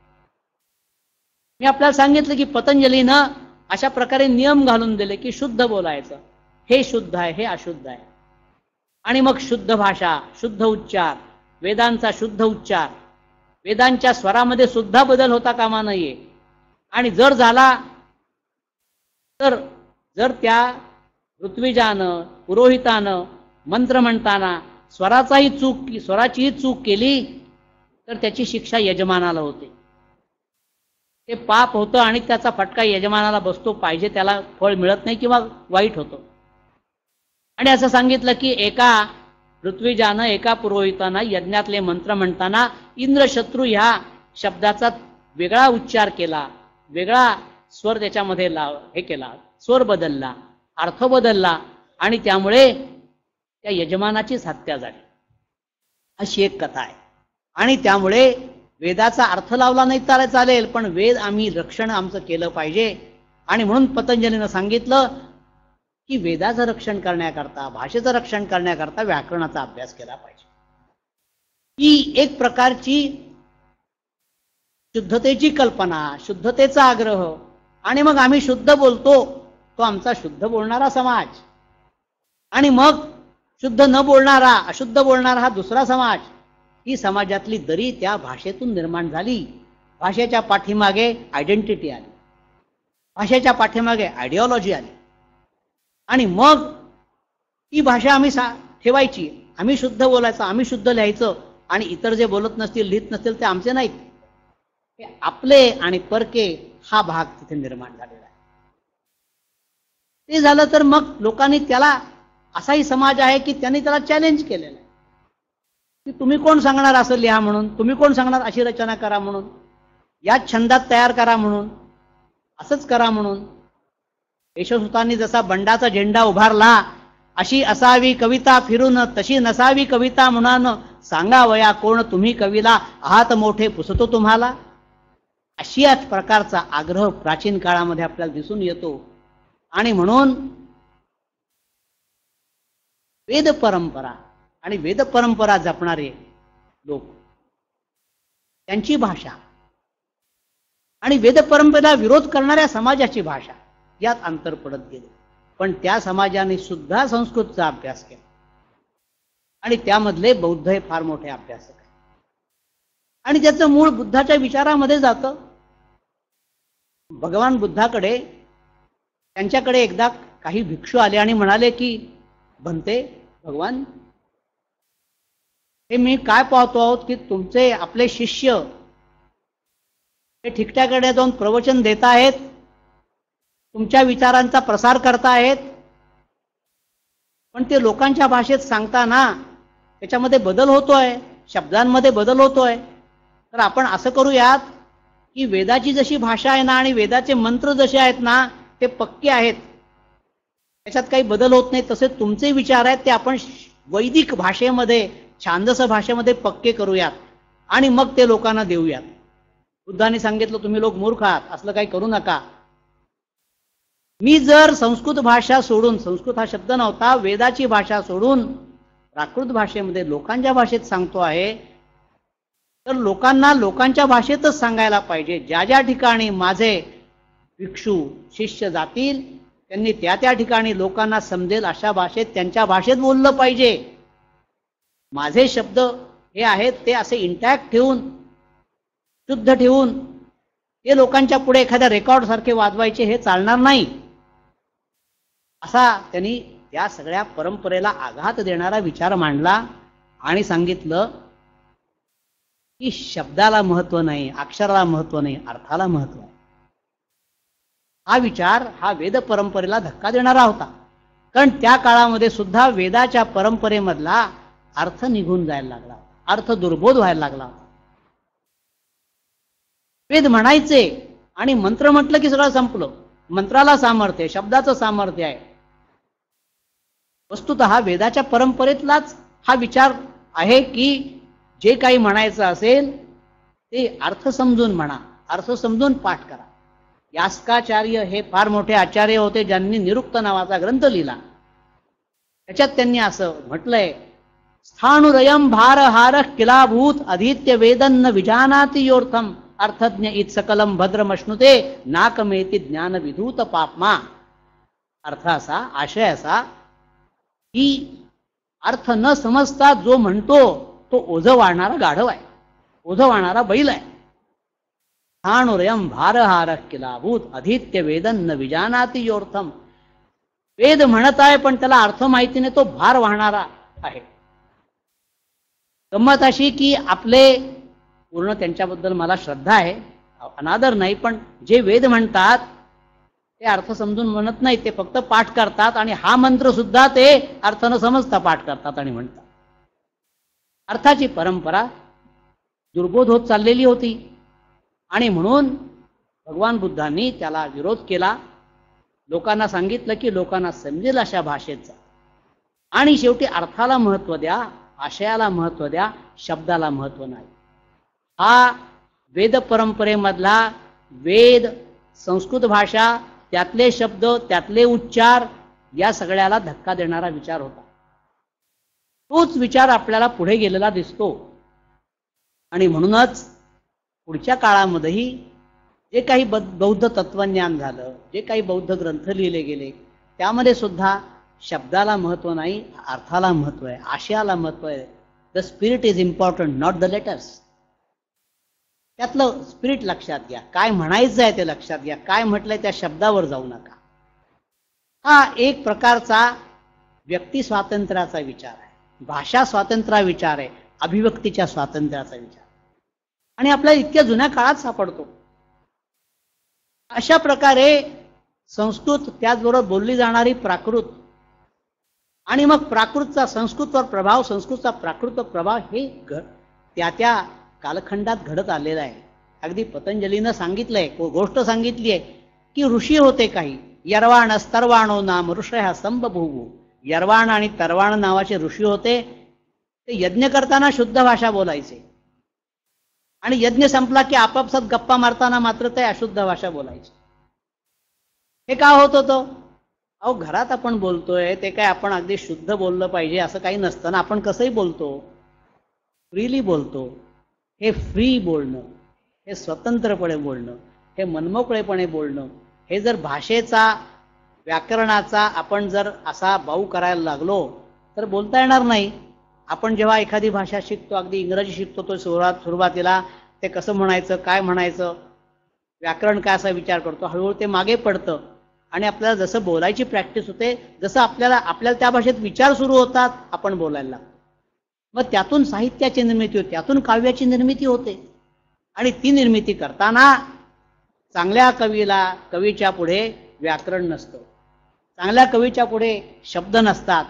Speaker 3: मी आपल्याला सांगितलं की पतंजलीनं अशा प्रकारे नियम घालून दिले की शुद्ध बोलायचं, हे शुद्ध आहे हे अशुद्ध आहे. आणि मग शुद्ध भाषा, शुद्ध उच्चार, वेदांचा शुद्ध उच्चार, वेदांच्या स्वरामध्ये सुद्धा बदल होता कामा नये. आणि जर झाला तर जर त्या ऋत्विजानं पुरोहितानं मंत्र म्हणताना स्वराचीही चूक केली तर त्याची शिक्षा यजमानाला होते. ते पाप होतं आणि त्याचा फटका यजमानाला बसतो, पाहिजे त्याला फळ मिळत नाही किंवा वाईट होतं. आणि असं सांगितलं की एका ऋत्विजानं एका पुरोहितानं यज्ञातले मंत्र म्हणताना इंद्रशत्रू ह्या शब्दाचा वेगळा उच्चार केला, वेगळा स्वर त्याच्यामध्ये हे केला, स्वर बदलला, अर्थ बदलला आणि त्यामुळे त्या यजमानाचीच हत्या झाली. अशी एक कथा आहे. आणि त्यामुळे वेदाचा अर्थ लावला नाही तर चालेल, पण वेद आम्ही रक्षण आमचं केलं पाहिजे. आणि म्हणून पतंजलीनं सांगितलं की वेदाचं रक्षण करण्याकरता, भाषेचं रक्षण करण्याकरता व्याकरणाचा अभ्यास केला पाहिजे. ही एक प्रकारची शुद्धतेची कल्पना, शुद्धतेचा आग्रह. आणि मग आम्ही शुद्ध बोलतो तो आमचा शुद्ध बोलणारा समाज, आणि मग शुद्ध न बोलणारा, अशुद्ध बोलणारा हा दुसरा समाज. ही समाजातली दरी त्या भाषेतून निर्माण झाली. भाषेच्या पाठीमागे आयडेंटिटी आली, भाषेच्या पाठीमागे आयडिओलॉजी आली. आणि मग ही भाषा आम्ही ठेवायची, आम्ही शुद्ध बोलायचं, आम्ही शुद्ध लिहायचं, आणि इतर जे बोलत नसतील लिहित नसतील ते आमचे नाहीत, हे आपले आणि परके हा भाग तिथे निर्माण झालेला आहे. ते झालं तर मग लोकांनी त्याला, असाही समाज आहे की त्यांनी त्याला चॅलेंज केलेलं आहे की तुम्ही कोण सांगणार असं लिहा म्हणून, तुम्ही कोण सांगणार अशी रचना करा म्हणून, या छंदात तयार करा म्हणून, असंच करा म्हणून. यशोसुतांनी जसा बंडाचा झेंडा उभारला, अशी असावी कविता फिरून तशी नसावी कविता म्हणान, सांगावया कोण तुम्ही कवीला, आहात मोठे पुसतो तुम्हाला. अशाच प्रकारचा आग्रह प्राचीन काळामध्ये आपल्याला दिसून येतो. आणि म्हणून वेद परंपरा आणि वेद परंपरा जपणारे लोक, त्यांची भाषा आणि वेद परंपरेला विरोध करणाऱ्या समाजाची भाषा यात अंतर पडत गेले. पण त्या समाजाने सुद्धा संस्कृतचा अभ्यास केला आणि त्यामधले बौद्ध हे फार मोठे अभ्यासक आहेत. आणि त्याचं मूळ बुद्धाच्या विचारामध्ये जातं. भगवान बुद्धाकडे, त्यांच्याकडे एकदा काही भिक्षू आले आणि म्हणाले की भंते भगवान, हे मी काय पाहतो आहोत की तुमचे आपले शिष्य हे ठिकठ्याकडे जाऊन प्रवचन देत आहेत, तुमच्या विचारांचा प्रसार करतायत, पण ते लोकांच्या भाषेत सांगताना त्याच्यामध्ये बदल होतोय, शब्दांमध्ये बदल होतोय. तर आपण असं करूयात की वेदाची जशी भाषा आहे ना आणि वेदाचे मंत्र जसे आहेत ना ते पक्के आहेत, त्याच्यात काही बदल होत नाही. तसे तुमचे विचार आहेत ते आपण वैदिक भाषेमध्ये, छांदस भाषेमध्ये पक्के करूयात आणि मग ते लोकांना देऊयात. बुद्धाने सांगितलं तुम्ही लोक मूर्ख आहात, असलं काही करू नका. मी जर संस्कृत भाषा सोडून, संस्कृत हा शब्द नव्हता, वेदाची भाषा सोडून प्राकृत भाषेमध्ये लोकांच्या भाषेत सांगतो आहे, तर लोकांना लोकांच्या भाषेतच सांगायला पाहिजे. ज्या ज्या ठिकाणी माझे भिक्षू शिष्य जातील त्यांनी त्या त्या ठिकाणी लोकांना समजेल अशा भाषेत, त्यांच्या भाषेत बोललं पाहिजे. माझे शब्द हे आहेत ते असे इंटॅक्ट ठेवून, शुद्ध ठेवून ते लोकांच्या पुढे एखाद्या रेकॉर्ड सारखे वाजवायचे, हे चालणार नाही. असा त्यांनी त्या सगळ्या परंपरेला आघात देणारा विचार मांडला आणि सांगितलं की शब्दाला महत्व नाही, अक्षराला महत्व नाही, अर्थाला महत्व आहे. हा विचार हा वेद परंपरेला धक्का देणारा होता. कारण त्या काळामध्ये सुद्धा वेदाच्या परंपरेमधला अर्थ निघून जायला लागला, अर्थ दुर्बोध व्हायला लागला. वेद म्हणायचे आणि मंत्र म्हटलं की सगळं संपलं. मंत्राला सामर्थ्य आहे, शब्दाचं सामर्थ्य आहे. वस्तुतः वेदाच्या परंपरेतलाच हा विचार आहे की जे काही म्हणायचं असेल ते अर्थ समजून म्हणा, अर्थ समजून पाठ करा. यास्काचार्य हे फार मोठे आचार्य होते ज्यांनी निरुक्त नावाचा ग्रंथ लिहिला. त्याच्यात त्यांनी असं म्हटलंय, स्थाणुरयम भारहार किलाभूत आदित्य वेदन्न विजानाति योर्थम अर्थज्ञ इत सकलम भद्रमश्नुते नाकमेति ज्ञान विधूत पापमा. अर्थ असा, आशय असा की अर्थ न समजता जो म्हणतो तो ओझ वाढणारा गाढव आहे, ओझ वाढणारा बैल आहे. स्थाणुरयम भारहार किलाभूत आदित्य वेदन्न विजानाति योर्थम. वेद म्हणत आहे पण त्याला अर्थ माहिती नाही, तो भार वाहणारा आहे. गंमत अशी की आपले पूर्ण त्यांच्याबद्दल मला श्रद्धा आहे, अनादर नाही, पण जे वेद म्हणतात ते अर्थ समजून म्हणत नाही, ते फक्त पाठ करतात आणि हा मंत्र सुद्धा ते अर्थ न समजता पाठ करतात आणि म्हणतात. अर्थाची परंपरा दुर्बोध होत चाललेली होती आणि म्हणून भगवान बुद्धांनी त्याला विरोध केला. लोकांना सांगितलं की लोकांना समजेल अशा भाषेचा आणि शेवटी अर्थाला महत्व द्या, आशयाला महत्व द्या, शब्दाला महत्व नाही. हा वेद परंपरेमधला वेद, संस्कृत भाषा, त्यातले शब्द, त्यातले उच्चार या सगळ्याला धक्का देणारा विचार होता. तोच विचार आपल्याला पुढे गेलेला दिसतो आणि म्हणूनच पुढच्या काळामध्येही जे काही बौद्ध तत्वज्ञान झालं, जे काही बौद्ध ग्रंथ लिहिले गेले त्यामध्ये सुद्धा शब्दाला महत्व नाही, अर्थाला महत्व आहे, आशयाला महत्व आहे. The spirit is important, not the letters. त्यातलं स्पिरिट लक्षात घ्या, काय म्हणायचं आहे ते लक्षात घ्या, काय म्हटलंय त्या शब्दावर जाऊ नका. हा एक प्रकारचा व्यक्ती स्वातंत्र्याचा विचार आहे, भाषा स्वातंत्र्य विचार आहे, अभिव्यक्तीच्या स्वातंत्र्याचा विचार आणि आपल्याला इतक्या जुन्या काळात सापडतो. अशा प्रकारे संस्कृत, त्याचबरोबर बोलली जाणारी प्राकृत आणि मग प्राकृतचा संस्कृतवर प्रभाव, संस्कृतचा प्राकृतवर प्रभाव हे त्या त्या कालखंडात घडत आलेला आहे. अगदी पतंजलीनं सांगितलंय, गोष्ट सांगितली आहे की ऋषी होते काही, यर्वाण स्तर्वाणो नाम ऋषय संबभूवू. यर्वाण आणि तरवाण नावाचे ऋषी होते. ते यज्ञ करताना शुद्ध भाषा बोलायचे आणि यज्ञ संपला की आपापसात गप्पा मारताना मात्र ते अशुद्ध भाषा बोलायचे. हे का होत होतं? अहो, घरात आपण बोलतोय ते काय आपण अगदी शुद्ध बोललं पाहिजे असं काही नसतं ना. आपण कसंही बोलतो, फ्रीली बोलतो. हे फ्री बोलणं, हे स्वतंत्रपणे बोलणं, हे मनमोकळेपणे बोलणं, हे जर भाषेचा, व्याकरणाचा आपण जर असा बाऊ करायला लागलो तर बोलता येणार नाही. आपण जेव्हा एखादी भाषा शिकतो, अगदी इंग्रजी शिकतो, तो सुरुवातीला ते कसं म्हणायचं, काय म्हणायचं, व्याकरण काय असा विचार करतो, हळूहळू ते मागे पडतं आणि आपल्याला जसं बोलायची प्रॅक्टिस होते, जसं आपल्याला त्या भाषेत विचार सुरू होतात, आपण बोलायला लागतो. मग त्यातून साहित्याची निर्मिती होते, त्यातून काव्याची निर्मिती होते आणि ती निर्मिती करताना चांगल्या कवीच्या पुढे व्याकरण नसतं, चांगल्या कवीच्या पुढे शब्द नसतात,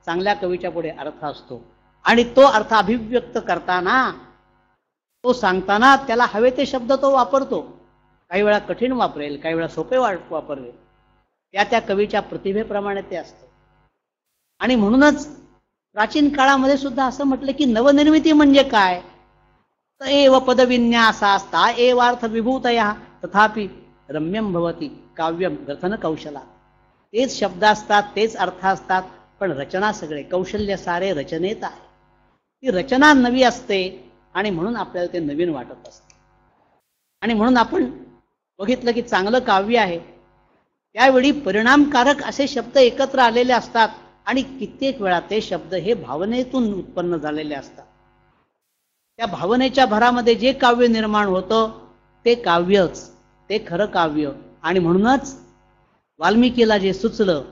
Speaker 3: चांगल्या कवीच्या पुढे अर्थ असतो आणि तो अर्थ अभिव्यक्त करताना, तो सांगताना त्याला हवे ते शब्द तो वापरतो. काही वेळा कठीण वापरेल, काही वेळा सोपे वापरेल. त्या कवीच्या प्रतिभेप्रमाणे ते असतं. आणि म्हणूनच प्राचीन काळामध्ये सुद्धा असं म्हटलं की नवनिर्मिती म्हणजे काय, तर एव पदविन्यासास्ता एवार्थ विभूतया तथापि रम्यम भवती काव्यम ग्रथन कौशला. तेच शब्द असतात, तेच अर्थ असतात, पण रचना सगळे कौशल्य सारे रचनेत आहे. ती रचना नवी असते आणि म्हणून आपल्याला ते नवीन वाटत असते. आणि म्हणून आपण बघितलं की चांगलं काव्य आहे त्यावेळी परिणामकारक असे शब्द एकत्र आलेले असतात आणि कित्येक वेळा ते शब्द हे भावनेतून उत्पन्न झालेले असतात. त्या भावनेच्या भरामध्ये जे काव्य निर्माण होतं ते काव्यच, ते खरं काव्य. आणि म्हणूनच वाल्मिकीला जे सुचलं,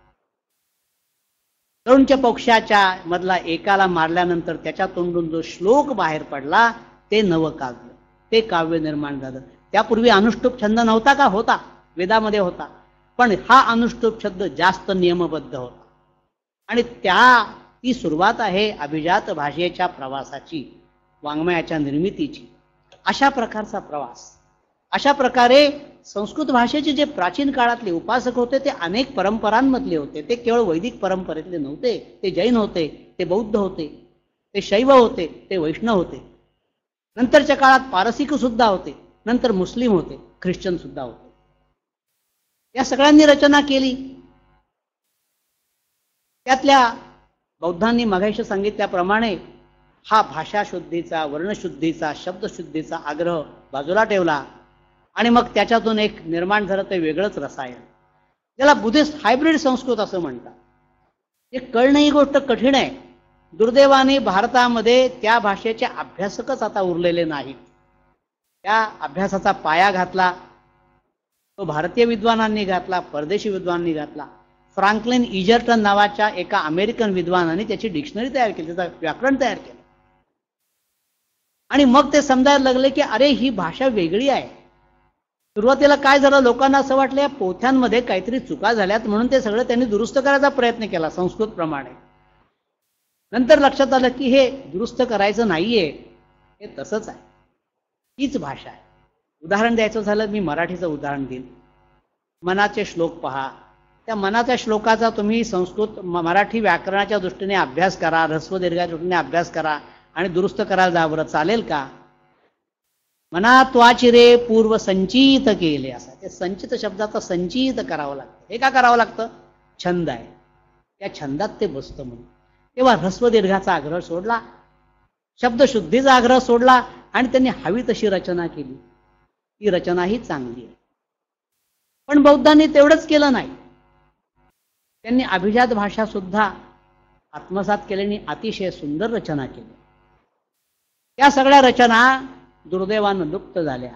Speaker 3: तरुणच्या पक्षाच्या मधला एकाला मारल्यानंतर त्याच्या तोंडून जो श्लोक बाहेर पडला ते नवकाव्य, ते काव्य निर्माण झालं. त्यापूर्वी अनुष्टुप छंद नव्हता का? होता, वेदामध्ये होता, पण हा अनुष्टुप छंद जास्त नियमबद्ध होता. आणि ती सुरुवात आहे अभिजात भाषेच्या प्रवासाची, वाङ्मयाच्या निर्मितीची. अशा प्रकारचा प्रवास. अशा प्रकारे संस्कृत भाषेचे जे प्राचीन काळातले उपासक होते ते अनेक परंपरांमधले होते. ते केवळ वैदिक परंपरेतले नव्हते. ते जैन होते, ते बौद्ध होते, ते शैव होते, ते वैष्णव होते. नंतरच्या काळात पारसिक सुद्धा होते, नंतर मुस्लिम होते, ख्रिश्चन सुद्धा होते. या सगळ्यांनी रचना केली. त्यातल्या बौद्धांनी मगाशी सांगितल्याप्रमाणे हा भाषाशुद्धीचा, वर्णशुद्धीचा, शब्दशुद्धीचा आग्रह बाजूला ठेवला आणि मग त्याच्यातून एक निर्माण झालं ते वेगळंच रसायन, ज्याला बुद्धिस्ट हायब्रिड संस्कृत असं म्हणतात. हे कळणं ही गोष्ट कठीण आहे. दुर्दैवाने भारतामध्ये त्या भाषेचे अभ्यासकच आता उरलेले नाहीत. त्या अभ्यासाचा पाया घातला तो भारतीय विद्वानांनी घातला, परदेशी विद्वानांनी घातला. फ्रँकलिन इजर्टन नावाच्या एका अमेरिकन विद्वानाने त्याची डिक्शनरी तयार केली, त्याचं व्याकरण तयार केलं. आणि मग ते समजायला लागले की अरे ही भाषा वेगळी आहे. सुरुवातीला काय झालं, लोकांना असं वाटलं या पोथ्यांमध्ये काहीतरी चुका झाल्यात म्हणून ते सगळं त्यांनी दुरुस्त करायचा प्रयत्न केला संस्कृत प्रमाणे. नंतर लक्षात आलं की हे दुरुस्त करायचं नाहीये, हे तसंच आहे, हीच भाषा आहे. उदाहरण द्यायचं झालं, मी मराठीचं उदाहरण देईन. मनाचे श्लोक पहा. त्या मनाच्या श्लोकाचा तुम्ही संस्कृत मराठी व्याकरणाच्या दृष्टीने अभ्यास करा, ऱ्हस्व दीर्घाच्या दृष्टीने अभ्यास करा आणि दुरुस्त करायला जा, बरं चालेल का? मना त्वाचिरे पूर्व संचित केले, असा ते संचित शब्दाचा संचित करावं लागतं. हे का करावं लागतं? छंद आहे, त्या छंदात ते बसतं म्हणून. तेव्हा ऱ्हस्व दीर्घाचा आग्रह सोडला, शब्दशुद्धीचा आग्रह सोडला आणि त्यांनी हवी तशी रचना केली. ती रचना ही चांगली आहे. पण बौद्धांनी तेवढंच केलं नाही. त्यांनी अभिजात भाषा सुद्धा आत्मसात केल्याने अतिशय सुंदर रचना केली. त्या सगळ्या रचना दुर्दैवानं लुप्त झाल्या.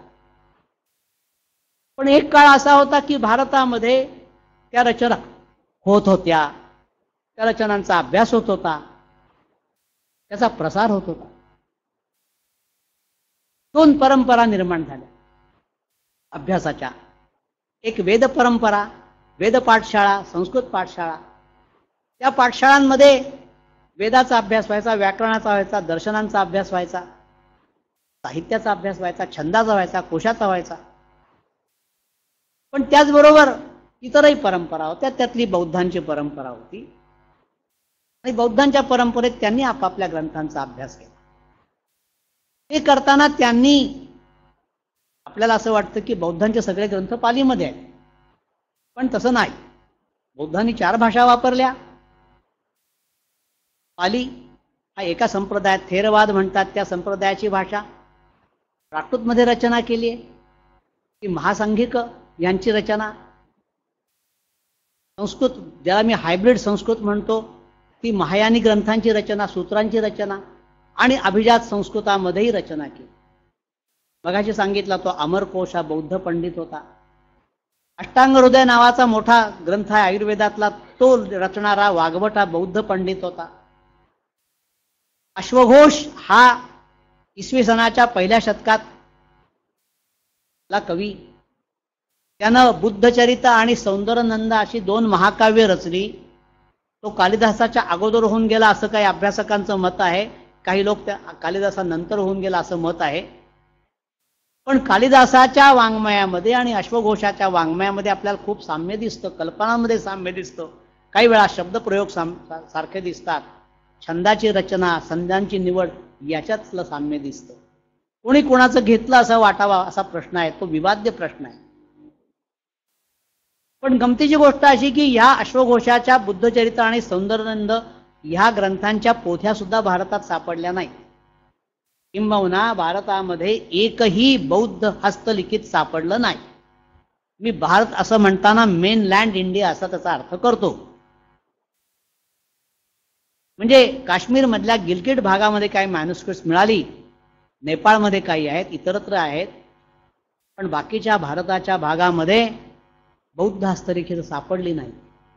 Speaker 3: पण एक काळ असा होता की भारतामध्ये त्या रचना होत होत्या, त्या रचनांचा अभ्यास होत होता, त्याचा प्रसार होत होता. दोन परंपरा निर्माण झाल्या अभ्यासाच्या. एक वेद परंपरा, वेद पाठशाळा, संस्कृत पाठशाळा. त्या पाठशाळांमध्ये वेदाचा अभ्यास व्हायचा, व्याकरणाचा व्हायचा, दर्शनांचा अभ्यास व्हायचा, साहित्याचा अभ्यास व्हायचा, छंदाचा व्हायचा, कोशाचा व्हायचा. पण त्याचबरोबर इतरही परंपरा होत्या. त्यातली बौद्धांची परंपरा होती आणि बौद्धांच्या परंपरेत त्यांनी आपापल्या ग्रंथांचा अभ्यास केला. हे करताना त्यांनी, आपल्याला असं वाटतं की बौद्धांचे सगळे ग्रंथ पालीमध्ये आहेत, पण तसं नाही. बौद्धांनी 4 भाषा वापरल्या. पाली हा एका संप्रदायात, थेरवाद म्हणतात त्या संप्रदायाची भाषा. प्राकृतमध्ये रचना केली आहे ती महासांघिक यांची रचना. संस्कृत, ज्याला मी हायब्रिड संस्कृत म्हणतो, ती महायानी ग्रंथांची रचना, सूत्रांची रचना आणि अभिजात संस्कृतामध्येही रचना केली. मगाशी सांगितला तो अमरकोश हा बौद्ध पंडित होता. अष्टांग हृदय नावाचा मोठा ग्रंथ आहे आयुर्वेदातला, तो रचणारा वाघभट हा बौद्ध पंडित होता. अश्वघोष हा इसवी सनाच्या पहिल्या शतकातला कवी. त्यानं बुद्धचरित आणि सौंदर्यनंद अशी 2 महाकाव्य रचली. तो कालिदासाच्या अगोदर होऊन गेला असं काही अभ्यासकांचं मत आहे, काही लोक त्या कालिदासानंतर होऊन गेला असं मत आहे. पण कालिदासाच्या वाङ्मयामध्ये आणि अश्वघोषाच्या वाङ्मयामध्ये आपल्याला खूप साम्य दिसतं, कल्पनांमध्ये साम्य दिसतं, काही वेळा शब्दप्रयोग सारखे दिसतात, छंदाची रचना, संध्यांची निवड याच्यातलं साम्य दिसतं. कोणी कोणाचं घेतलं असं वाटावा असा प्रश्न आहे, तो विवाद्य प्रश्न आहे. पण गमतीची गोष्ट अशी की ह्या अश्वघोषाच्या बुद्धचरित्र आणि सौंदर्यनंद ह्या ग्रंथांच्या पोथ्या सुद्धा भारतात सापडल्या नाहीत. किंबहुना भारतामध्ये एकही बौद्ध हस्तलिखित सापडलं नाही. मी भारत असं म्हणताना मेनलँड इंडिया असा त्याचा अर्थ करतो. म्हणजे काश्मीर मधल्या गिलगिट भागामध्ये काही मॅन्युस्क्रिप्ट्स मिळाली, नेपाळमध्ये काही आहेत, इतरत्र आहेत, पण बाकीच्या भारताच्या भागामध्ये बौद्ध हस्तलिखित सापडली नाही.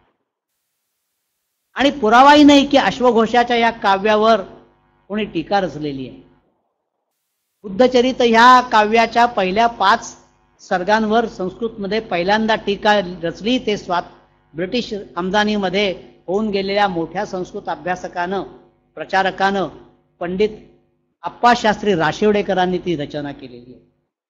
Speaker 3: आणि पुरावाही नाही की अश्वघोषाच्या या काव्यावर कोणी टीका रचलेली आहे. बुद्धचरित्र ह्या काव्याच्या पहिल्या 5 सर्गांवर संस्कृतमध्ये पहिल्यांदा टीका रचली, ते ब्रिटिश आमदानीमध्ये होऊन गेलेल्या मोठ्या संस्कृत अभ्यासकानं, प्रचारकानं, पंडित आप्पाशास्त्री राशिवडेकरांनी ती रचना केलेली आहे.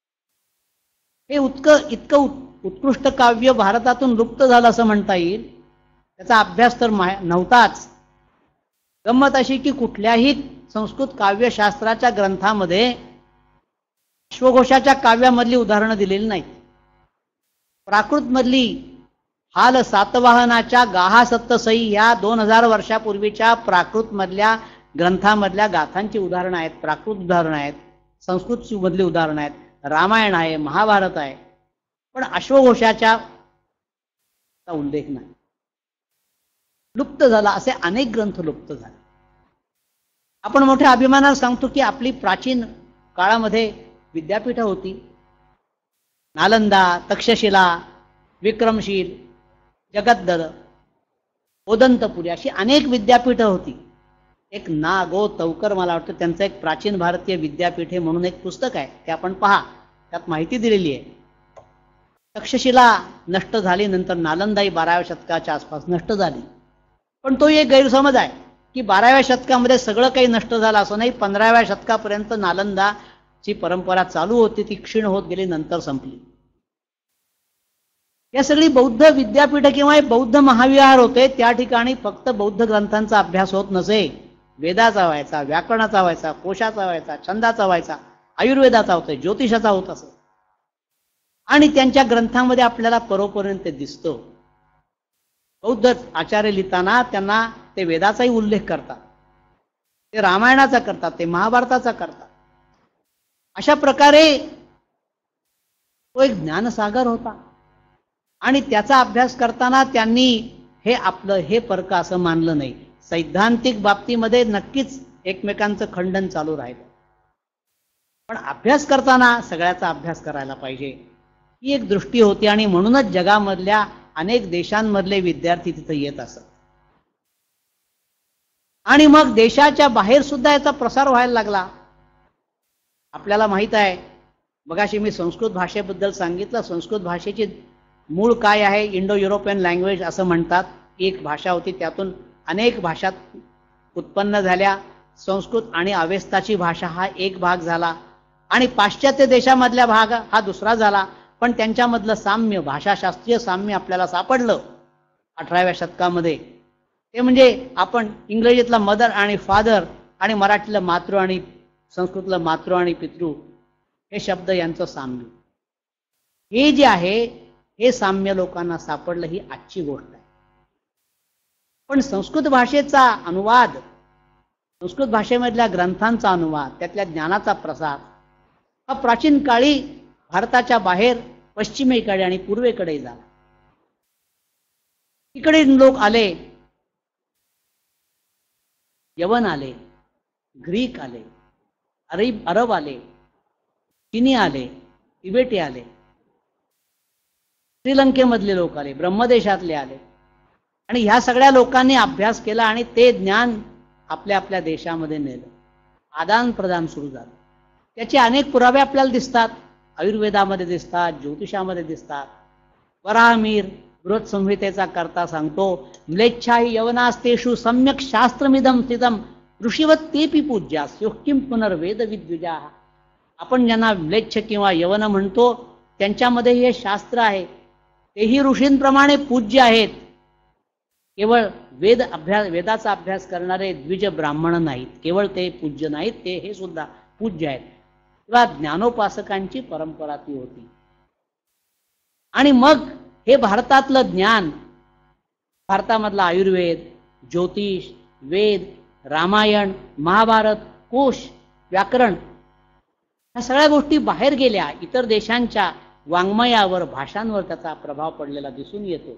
Speaker 3: हे इतकं उत्कृष्ट काव्य भारतातून लुप्त झालं असं म्हणता येईल. त्याचा अभ्यास तर नव्हताच. गंमत अशी की कुठल्याही संस्कृत काव्यशास्त्राच्या ग्रंथामध्ये अश्वघोषाच्या काव्यामधली उदाहरणं दिलेली नाहीत. प्राकृतमधली हाल सातवाहनाच्या गाहा सत्तसई या 2000 वर्षापूर्वीच्या प्राकृतमधल्या ग्रंथामधल्या गाथांची उदाहरणं आहेत, प्राकृत उदाहरणं आहेत, संस्कृतची मधली उदाहरणं आहेत, रामायण आहे, महाभारत आहे, पण अश्वघोषाच्या उल्लेख नाही. लुप्त झाला, असे अनेक ग्रंथ लुप्त झाले. आपण मोठ्या अभिमानाने सांगतो की आपली प्राचीन काळामध्ये विद्यापीठं होती. नालंदा, तक्षशिला, विक्रमशील, जगद्दल, ओदंतपुरी अशी अनेक विद्यापीठं होती. एक ना. गो. तवकर मला वाटतं त्यांचं एक प्राचीन भारतीय विद्यापीठे म्हणून एक पुस्तक आहे, ते आपण पहा, त्यात माहिती दिलेली आहे. तक्षशिला नष्ट झाली, नंतर नालंदाही 12व्या शतकाच्या आसपास नष्ट झाली. पण तो एक गैरसमज आहे की 12व्या शतकामध्ये सगळं काही नष्ट झालं असं नाही. 15व्या शतकापर्यंत नालंदाची परंपरा चालू होती, ती क्षीण होत गेली, नंतर संपली. या सगळी बौद्ध विद्यापीठ किंवा बौद्ध महाविहार होते. त्या ठिकाणी फक्त बौद्ध ग्रंथांचा अभ्यास होत नसे, वेदाचा व्हायचा, व्याकरणाचा व्हायचा, कोशाचा व्हायचा, छंदाचा व्हायचा, आयुर्वेदाचा होता, ज्योतिषाचा होत असं. आणि त्यांच्या ग्रंथामध्ये आपल्याला परोपर्यंत दिसतं. बौद्ध आचार्य लिहिताना त्यांना ते वेदाचाही उल्लेख करतात, ते रामायणाचा करतात, ते महाभारताचा करतात. अशा प्रकारे तो एक ज्ञानसागर होता. आणि त्याचा अभ्यास करताना त्यांनी हे आपलं, हे परक असं मानलं नाही. सैद्धांतिक बाबतीमध्ये नक्कीच एकमेकांचं खंडन चालू राहिलं, पण अभ्यास करताना सगळ्याचा अभ्यास करायला पाहिजे, ही एक दृष्टी होती. आणि म्हणूनच जगामधल्या अनेक देशांमधले विद्यार्थी तिथे येत असत. आणि मग देशाच्या बाहेर सुद्धा याचा प्रसार व्हायला लागला. आपल्याला माहित आहे, मगाशी मी संस्कृत भाषेबद्दल सांगितलं. संस्कृत भाषेची मूळ काय आहे? इंडो युरोपियन लँग्वेज असं म्हणतात. एक भाषा होती, त्यातून अनेक भाषा उत्पन्न झाल्या. संस्कृत आणि अवेस्ताची भाषा हा एक भाग झाला, आणि पाश्चात्य देशामधल्या भाग हा दुसरा झाला. पण त्यांच्यामधलं साम्य, भाषाशास्त्रीय साम्य आपल्याला सापडलं 18व्या शतकामध्ये. ते म्हणजे आपण इंग्रजीतला मदर आणि फादर, आणि मराठीला मातृ आणि संस्कृतला मातृ आणि पितृ, हे शब्द यांचं साम्य, हे जे आहे हे साम्य लोकांना सापडलं, ही आजची गोष्ट आहे. पण संस्कृत भाषेचा अनुवाद, संस्कृत भाषेमधल्या ग्रंथांचा अनुवाद, त्यातल्या ज्ञानाचा प्रसार हा प्राचीन काळी भारताच्या बाहेर पश्चिमेकडे आणि पूर्वेकडे झाला. इकडे लोक आले, यवन आले, ग्रीक आले, अरब आले, चीनी आले, तिबेटी आले, श्रीलंकेमधले लोक आले, ब्रह्मदेशातले आले. आणि ह्या सगळ्या लोकांनी अभ्यास केला आणि ते ज्ञान आपल्या आपल्या देशामध्ये नेलं. आदान प्रदान सुरू झालं. त्याचे अनेक पुरावे आपल्याला दिसतात, आयुर्वेदामध्ये दिसतात, ज्योतिषामध्ये दिसतात. वराहमिहीर बृहत संहितेचा करता सांगतो, म्लेच्छा हि यवनास्तेषु सम्यक शास्त्रमिदं स्थितम ऋषीवत तेपि पूज्या स्योक्किम पुनर्वेद विद्विजा. आपण ज्यांना म्लेच्छ किंवा यवन म्हणतो त्यांच्यामध्ये हे शास्त्र आहे, तेही ऋषींप्रमाणे पूज्य आहेत. केवळ वेदाचा अभ्यास करणारे द्विज ब्राह्मण नाहीत, केवळ ते पूज्य नाहीत, ते हे सुद्धा पूज्य आहेत. किंवा ज्ञानोपासकांची परंपरा ती होती. आणि मग हे भारतातलं ज्ञान, भारतामधला आयुर्वेद, ज्योतिष, वेद, रामायण, महाभारत, कोश, व्याकरण, ह्या सगळ्या गोष्टी बाहेर गेल्या. इतर देशांच्या वाङ्मयावर, भाषांवर त्याचा प्रभाव पडलेला दिसून येतो.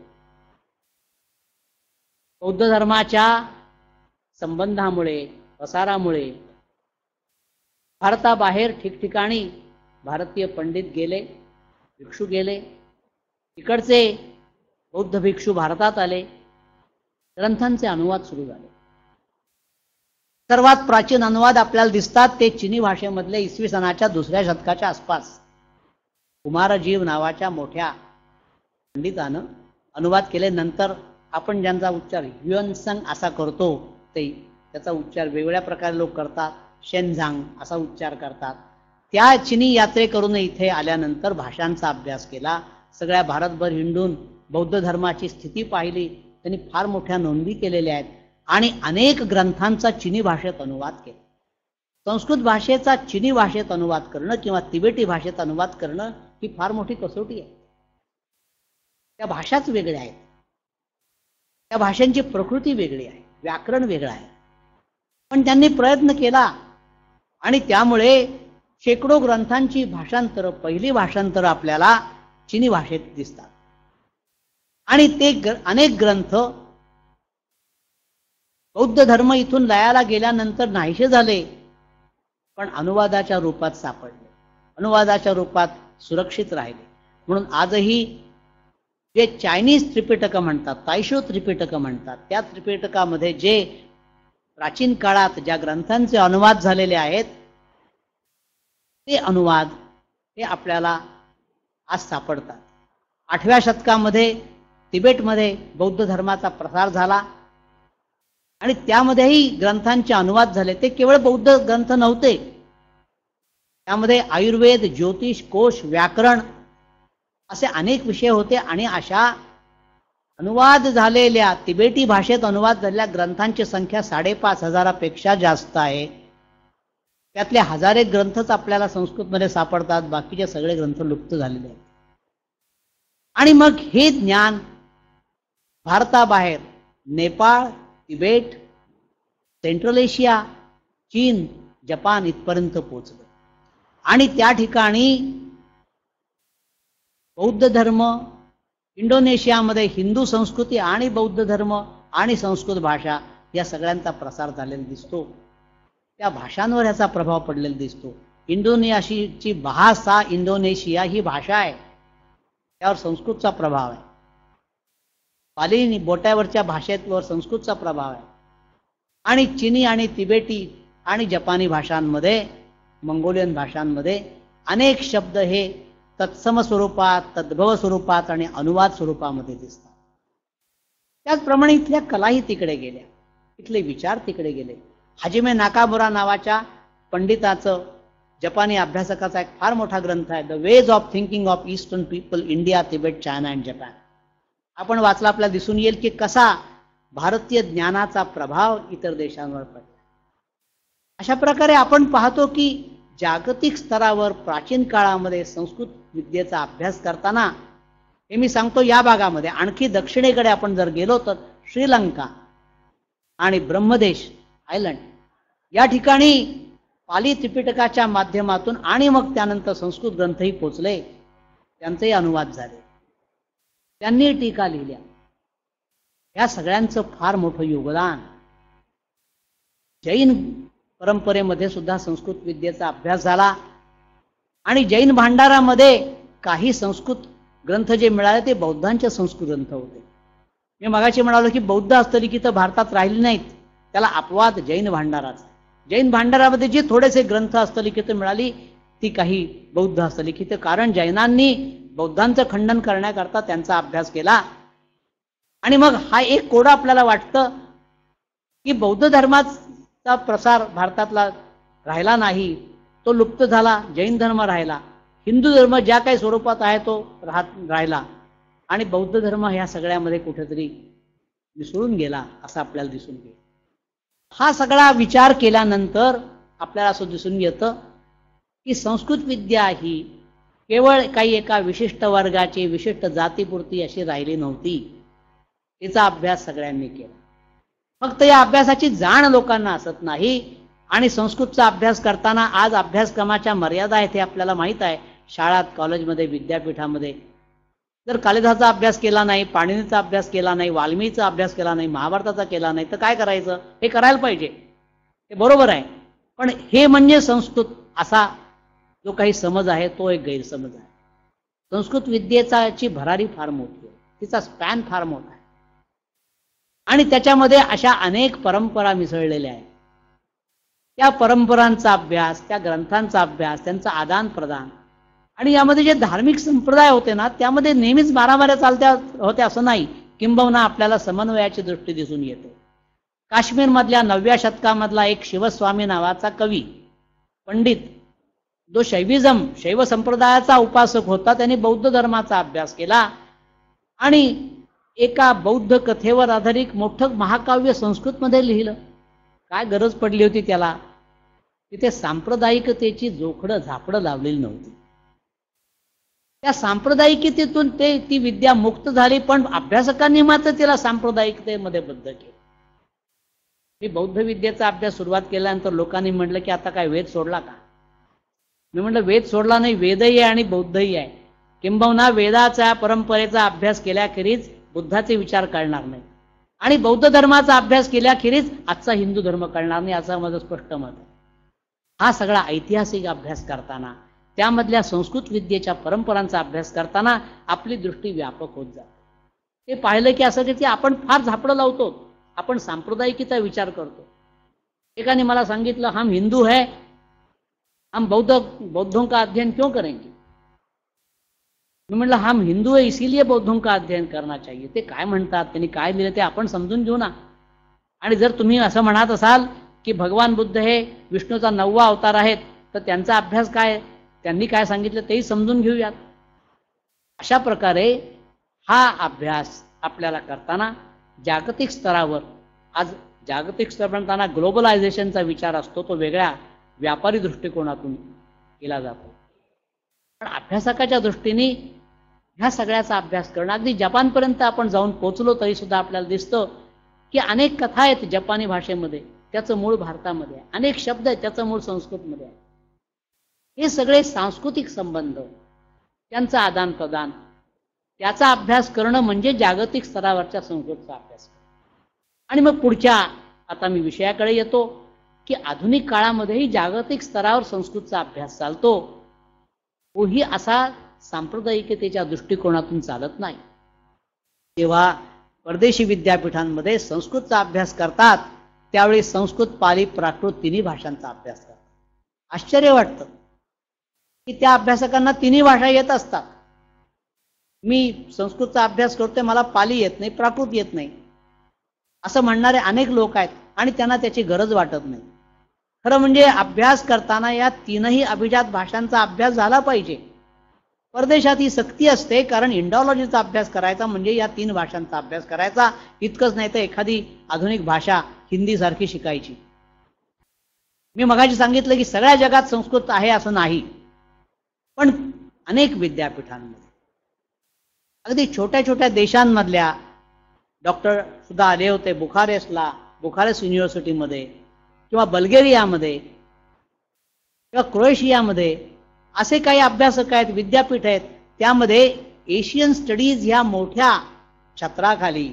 Speaker 3: बौद्ध धर्माच्या संबंधामुळे, प्रसारामुळे भारताबाहेर ठिकठिकाणी भारतीय पंडित गेले, भिक्षू गेले. इकडचे बौद्ध भिक्षू भारतात आले, ग्रंथांचे अनुवाद सुरू झाले. सर्वात प्राचीन अनुवाद आपल्याला दिसतात ते चिनी भाषेमधले इसवी सनाच्या 2ऱ्या शतकाच्या आसपास कुमारजीव नावाच्या मोठ्या पंडितानं अनुवाद केले. नंतर आपण ज्यांचा उच्चार ह्युएनसंग असा करतो ते त्याचा उच्चार वेगवेगळ्या प्रकारे लोक करतात, शेनझांग असा उच्चार करतात. त्या चिनी यात्रेकरून इथे आल्यानंतर भाषांचा अभ्यास केला, सगळ्या भारतभर हिंडून बौद्ध धर्माची स्थिती पाहिली. त्यांनी फार मोठ्या नोंदी केलेल्या आहेत आणि अनेक ग्रंथांचा चिनी भाषेत अनुवाद केला. संस्कृत भाषेचा चिनी भाषेत अनुवाद करणं किंवा तिबेटी भाषेत अनुवाद करणं ही फार मोठी कसोटी आहे. त्या भाषाच वेगळ्या आहेत, त्या भाषांची प्रकृती वेगळी आहे, व्याकरण वेगळं आहे. पण त्यांनी प्रयत्न केला आणि त्यामुळे शेकडो ग्रंथांची भाषांतर, पहिली भाषांतर आपल्याला चिनी भाषेत दिसतात. आणि ते अनेक ग्रंथ बौद्ध धर्म इथून लयाला गेल्यानंतर नाहीसे झाले, पण अनुवादाच्या रूपात सापडले, अनुवादाच्या रूपात सुरक्षित राहिले. म्हणून आजही जे चायनीज त्रिपिटक म्हणतात, तायशो त्रिपिटक म्हणतात, त्या त्रिपिटकामध्ये जे प्राचीन काळात ज्या ग्रंथांचे अनुवाद झालेले आहेत ते अनुवाद हे आपल्याला आज सापडतात. 8व्या शतकामध्ये तिबेटमध्ये बौद्ध धर्माचा प्रसार झाला आणि त्यामध्येही ग्रंथांचे अनुवाद झाले. ते केवळ बौद्ध ग्रंथ नव्हते, त्यामध्ये आयुर्वेद, ज्योतिष, कोश, व्याकरण असे अनेक विषय होते. आणि अशा अनुवाद झालेल्या, तिबेटी भाषेत अनुवाद झालेल्या ग्रंथांची संख्या 5,500पेक्षा जास्त आहे. त्यातले हजारे ग्रंथच आपल्याला संस्कृतमध्ये सापडतात, बाकीचे सगळे ग्रंथ लुप्त झालेले आहेत. आणि मग हे ज्ञान भारताबाहेर नेपाळ, तिबेट, सेंट्रल एशिया, चीन, जपान इथपर्यंत पोहोचलं. आणि त्या ठिकाणी बौद्ध धर्म, इंडोनेशियामध्ये हिंदू संस्कृती आणि बौद्ध धर्म आणि संस्कृत भाषा या सगळ्यांचा प्रसार झालेला दिसतो. त्या भाषांवर याचा प्रभाव पडलेला दिसतो. इंडोनेशियाची भाषा, इंडोनेशिया ही भाषा आहे, त्यावर संस्कृतचा प्रभाव आहे. पाली बोट्यावरच्या भाषेवर संस्कृतचा प्रभाव आहे. आणि चिनी आणि तिबेटी आणि जपानी भाषांमध्ये, मंगोलियन भाषांमध्ये अनेक शब्द हे तत्सम स्वरूपात, तद्भव स्वरूपात आणि अनुवाद स्वरूपामध्ये दिसतात. त्याचप्रमाणे इथल्या कलाही तिकडे गेल्या, इथले विचार तिकडे गेले. हाजिमे नाकामुरा नावाच्या पंडिताचं, जपानी अभ्यासकाचा एक फार मोठा ग्रंथ आहे, the ways of thinking of eastern people, India, Tibet, China and Japan. आपण वाचला, आपल्याला दिसून येईल की कसा भारतीय ज्ञानाचा प्रभाव इतर देशांवर पडला. अशा प्रकारे आपण पाहतो की जागतिक स्तरावर प्राचीन काळामध्ये संस्कृत विद्येचा अभ्यास करताना, हे मी सांगतो या भागामध्ये, आणखी दक्षिणेकडे आपण जर गेलो तर श्रीलंका आणि ब्रह्मदेश आयलंड या ठिकाणी पाली त्रिपिटकाच्या माध्यमातून आणि मग त्यानंतर संस्कृत ग्रंथही पोचले, त्यांचेही अनुवाद झाले, त्यांनी टीका लिहिल्या. या सगळ्यांचं फार मोठं योगदान. जैन परंपरेमध्ये सुद्धा संस्कृत विद्येचा अभ्यास झाला आणि जैन भांडारामध्ये काही संस्कृत ग्रंथ जे मिळाले ते बौद्धांचे संस्कृत ग्रंथ होते. मी मगाशी म्हणालो की बौद्ध हस्तलिखित भारतात राहिली नाहीत, त्याला अपवाद जैन भांडाराचा. जैन भांडारामध्ये जे थोडेसे ग्रंथ हस्तलिखित मिळाली ती काही बौद्ध हस्तलिखित, कारण जैनांनी बौद्धांचं खंडन करण्याकरता त्यांचा अभ्यास केला आणि मग हा एक कोडं आपल्याला वाटतं की बौद्ध धर्माचा प्रसार भारतातला राहिला नाही, तो लुप्त झाला, जैन धर्म राहिला, हिंदू धर्म ज्या काही स्वरूपात आहे तो राहिला आणि बौद्ध धर्म ह्या सगळ्यामध्ये कुठेतरी मिसळून गेला असं आपल्याला दिसून येईल. हा सगळा विचार केल्यानंतर आपल्याला असं दिसून येतं की संस्कृत विद्या ही केवळ काही एका विशिष्ट वर्गाची, विशिष्ट जातीपुरती अशी राहिली नव्हती. तिचा अभ्यास सगळ्यांनी केला. फक्त या अभ्यासाची जाण लोकांना असत नाही आणि संस्कृतचा अभ्यास करताना आज अभ्यासक्रमाच्या मर्यादा आहेत हे आपल्याला माहीत आहे. शाळात, कॉलेजमध्ये, विद्यापीठामध्ये जर कालिदासाचा अभ्यास केला नाही, पाणिनीचा अभ्यास केला नाही, वाल्मीचा अभ्यास केला नाही, महाभारताचा केला नाही तर काय करायचं? हे करायला पाहिजे, हे बरोबर आहे. पण हे म्हणजे संस्कृत असा जो काही समज आहे तो एक गैरसमज आहे. संस्कृत विद्येची भरारी फार मोठी आहे, तिचा स्पॅन फार मोठा आहे आणि त्याच्यामध्ये अशा अनेक परंपरा मिसळलेल्या आहेत. त्या परंपरांचा अभ्यास, त्या ग्रंथांचा अभ्यास, त्यांचं आदान प्रदान आणि यामध्ये जे धार्मिक संप्रदाय होते ना त्यामध्ये नेहमीच मारामाऱ्या चालत्या होत्या असं नाही, किंबहुना आपल्याला समन्वयाची दृष्टी दिसून येते. काश्मीरमधल्या 9व्या शतकामधला एक शिवस्वामी नावाचा कवी पंडित जो शैव संप्रदायाचा उपासक होता, त्याने बौद्ध धर्माचा अभ्यास केला आणि एका बौद्ध कथेवर आधारित मोठं महाकाव्य संस्कृतमध्ये लिहिलं. काय गरज पडली होती त्याला? तिथे सांप्रदायिकतेची जोखडं झापडं लावलेली नव्हती. त्या सांप्रदायिकतेतून ती विद्या मुक्त झाली, पण अभ्यासकांनी मात्र तिला सांप्रदायिकतेमध्ये बद्ध केलं. मी बौद्ध विद्येचा अभ्यास सुरुवात केल्यानंतर लोकांनी म्हटलं की आता काय वेद सोडला का? मी म्हटलं वेद सोडला नाही, वेदही आहे आणि बौद्धही आहे. किंबहुना वेदाच्या परंपरेचा अभ्यास केल्याखेरीज बुद्धाचे विचार कळणार नाही आणि बौद्ध धर्माचा अभ्यास केल्याखेरीज आजचा हिंदू धर्म कळणार नाही, असं माझं स्पष्ट मत आहे. हा सगळा ऐतिहासिक अभ्यास करताना, त्यामधल्या संस्कृत विद्येच्या परंपरांचा अभ्यास करताना आपली दृष्टी व्यापक होत जाते. ते पाहिलं की असं की आपण फार झापडं लावतो, आपण सांप्रदायिकीचा विचार करतो. एकाने मला सांगितलं, हम हिंदू है, हम बौद्धों का अध्ययन क्यों करेंगे? मी म्हटलं हम हिंदू है इसीलिए बौद्धों का अध्ययन करना चाहिए. ते काय म्हणतात, त्यांनी काय दिलं ते आपण समजून घेऊ ना. आणि जर तुम्ही असं म्हणत असाल की भगवान बुद्ध हे विष्णूचा 9वा अवतार आहेत तर त्यांचा अभ्यास काय, त्यांनी काय सांगितलं तेही समजून घेऊयात. अशा प्रकारे हा अभ्यास आपल्याला करताना जागतिक स्तरावर, आज जागतिक स्तर म्हणताना ग्लोबलायझेशनचा विचार असतो, तो वेगळ्या व्यापारी दृष्टिकोनातून केला जातो. पण अभ्यासकाच्या दृष्टीने ह्या सगळ्याचा अभ्यास करणं, अगदी जपानपर्यंत आपण जाऊन पोचलो तरी सुद्धा आपल्याला दिसतं की अनेक कथा आहेत जपानी भाषेमध्ये, त्याचं मूळ भारतामध्ये आहे. अनेक शब्द आहेत, त्याचं मूळ संस्कृतमध्ये आहे. हे सगळे सांस्कृतिक संबंध, त्यांचं आदान प्रदान, त्याचा अभ्यास करणं म्हणजे जागतिक स्तरावरच्या संस्कृतचा अभ्यास. आणि मग पुढच्या आता मी विषयाकडे येतो की आधुनिक काळामध्येही जागतिक स्तरावर संस्कृतचा अभ्यास चालतो, तोही असा सांप्रदायिकतेच्या दृष्टिकोनातून चालत नाही. तेव्हा परदेशी विद्यापीठांमध्ये संस्कृतचा अभ्यास करतात त्यावेळी संस्कृत, पाली, प्राकृत तिन्ही भाषांचा अभ्यास करतात. आश्चर्य वाटतं की त्या अभ्यासकांना तिन्ही भाषा येत असतात. मी संस्कृतचा अभ्यास करतोय, मला पाली येत नाही, प्राकृत येत नाही असं म्हणणारे अनेक लोक आहेत आणि त्यांना त्याची गरज वाटत नाही. खरं म्हणजे अभ्यास करताना या तीनही अभिजात भाषांचा अभ्यास झाला पाहिजे. परदेशात ही सक्ती असते, कारण इंडॉलॉजीचा अभ्यास करायचा म्हणजे या 3 भाषांचा अभ्यास करायचा. इतकंच नाही तर एखादी आधुनिक भाषा हिंदी सारखी शिकायची. मी मगाशी सांगितलं की सगळ्या जगात संस्कृत आहे असं नाही, पण अनेक विद्यापीठांमध्ये, अगदी छोट्या छोट्या देशांमधल्या, डॉक्टर सुद्धा आले होते बुखारेस्ट युनिव्हर्सिटीमध्ये किंवा बल्गेरियामध्ये किंवा क्रोएशियामध्ये, असे काही अभ्यासक आहेत, विद्यापीठ आहेत. त्यामध्ये एशियन स्टडीज ह्या मोठ्या छत्राखाली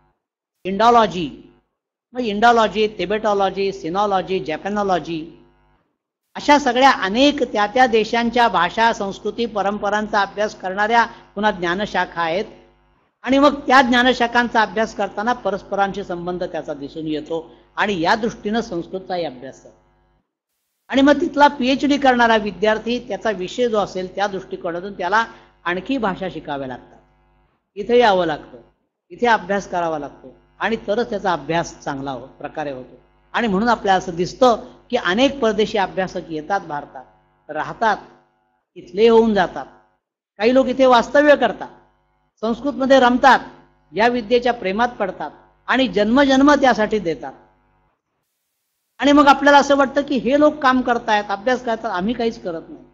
Speaker 3: इंडॉलॉजी, तिबेटॉलॉजी, सिनॉलॉजी, जॅपॅनॉलॉजी अशा सगळ्या अनेक त्या देशांच्या भाषा, संस्कृती, परंपरांचा अभ्यास करणाऱ्या पुन्हा ज्ञानशाखा आहेत. आणि मग त्या ज्ञानशाखांचा अभ्यास करताना परस्परांशी संबंध त्याचा दिसून येतो आणि या दृष्टीनं संस्कृतचाही अभ्यास करतो. आणि मग तिथला PhD करणारा विद्यार्थी त्याचा विषय जो असेल त्या दृष्टिकोनातून त्याला आणखी भाषा शिकाव्या लागतात, इथे यावं लागतं. तिथे अभ्यास करावा लागतो आणि तरच त्याचा अभ्यास चांगला प्रकारे होतो. आणि म्हणून आपल्याला असं दिसतं की अनेक परदेशी अभ्यासक येतात भारतात, राहतात, इथले होऊन जातात. काही लोक इथे वास्तव्य करतात, संस्कृतमध्ये रमतात, या विद्येच्या प्रेमात पडतात आणि जन्मजन्म त्यासाठी देतात. आणि मग आपल्याला असं वाटतं की हे लोक काम करतायत, अभ्यास करतात, आम्ही काहीच करत नाही.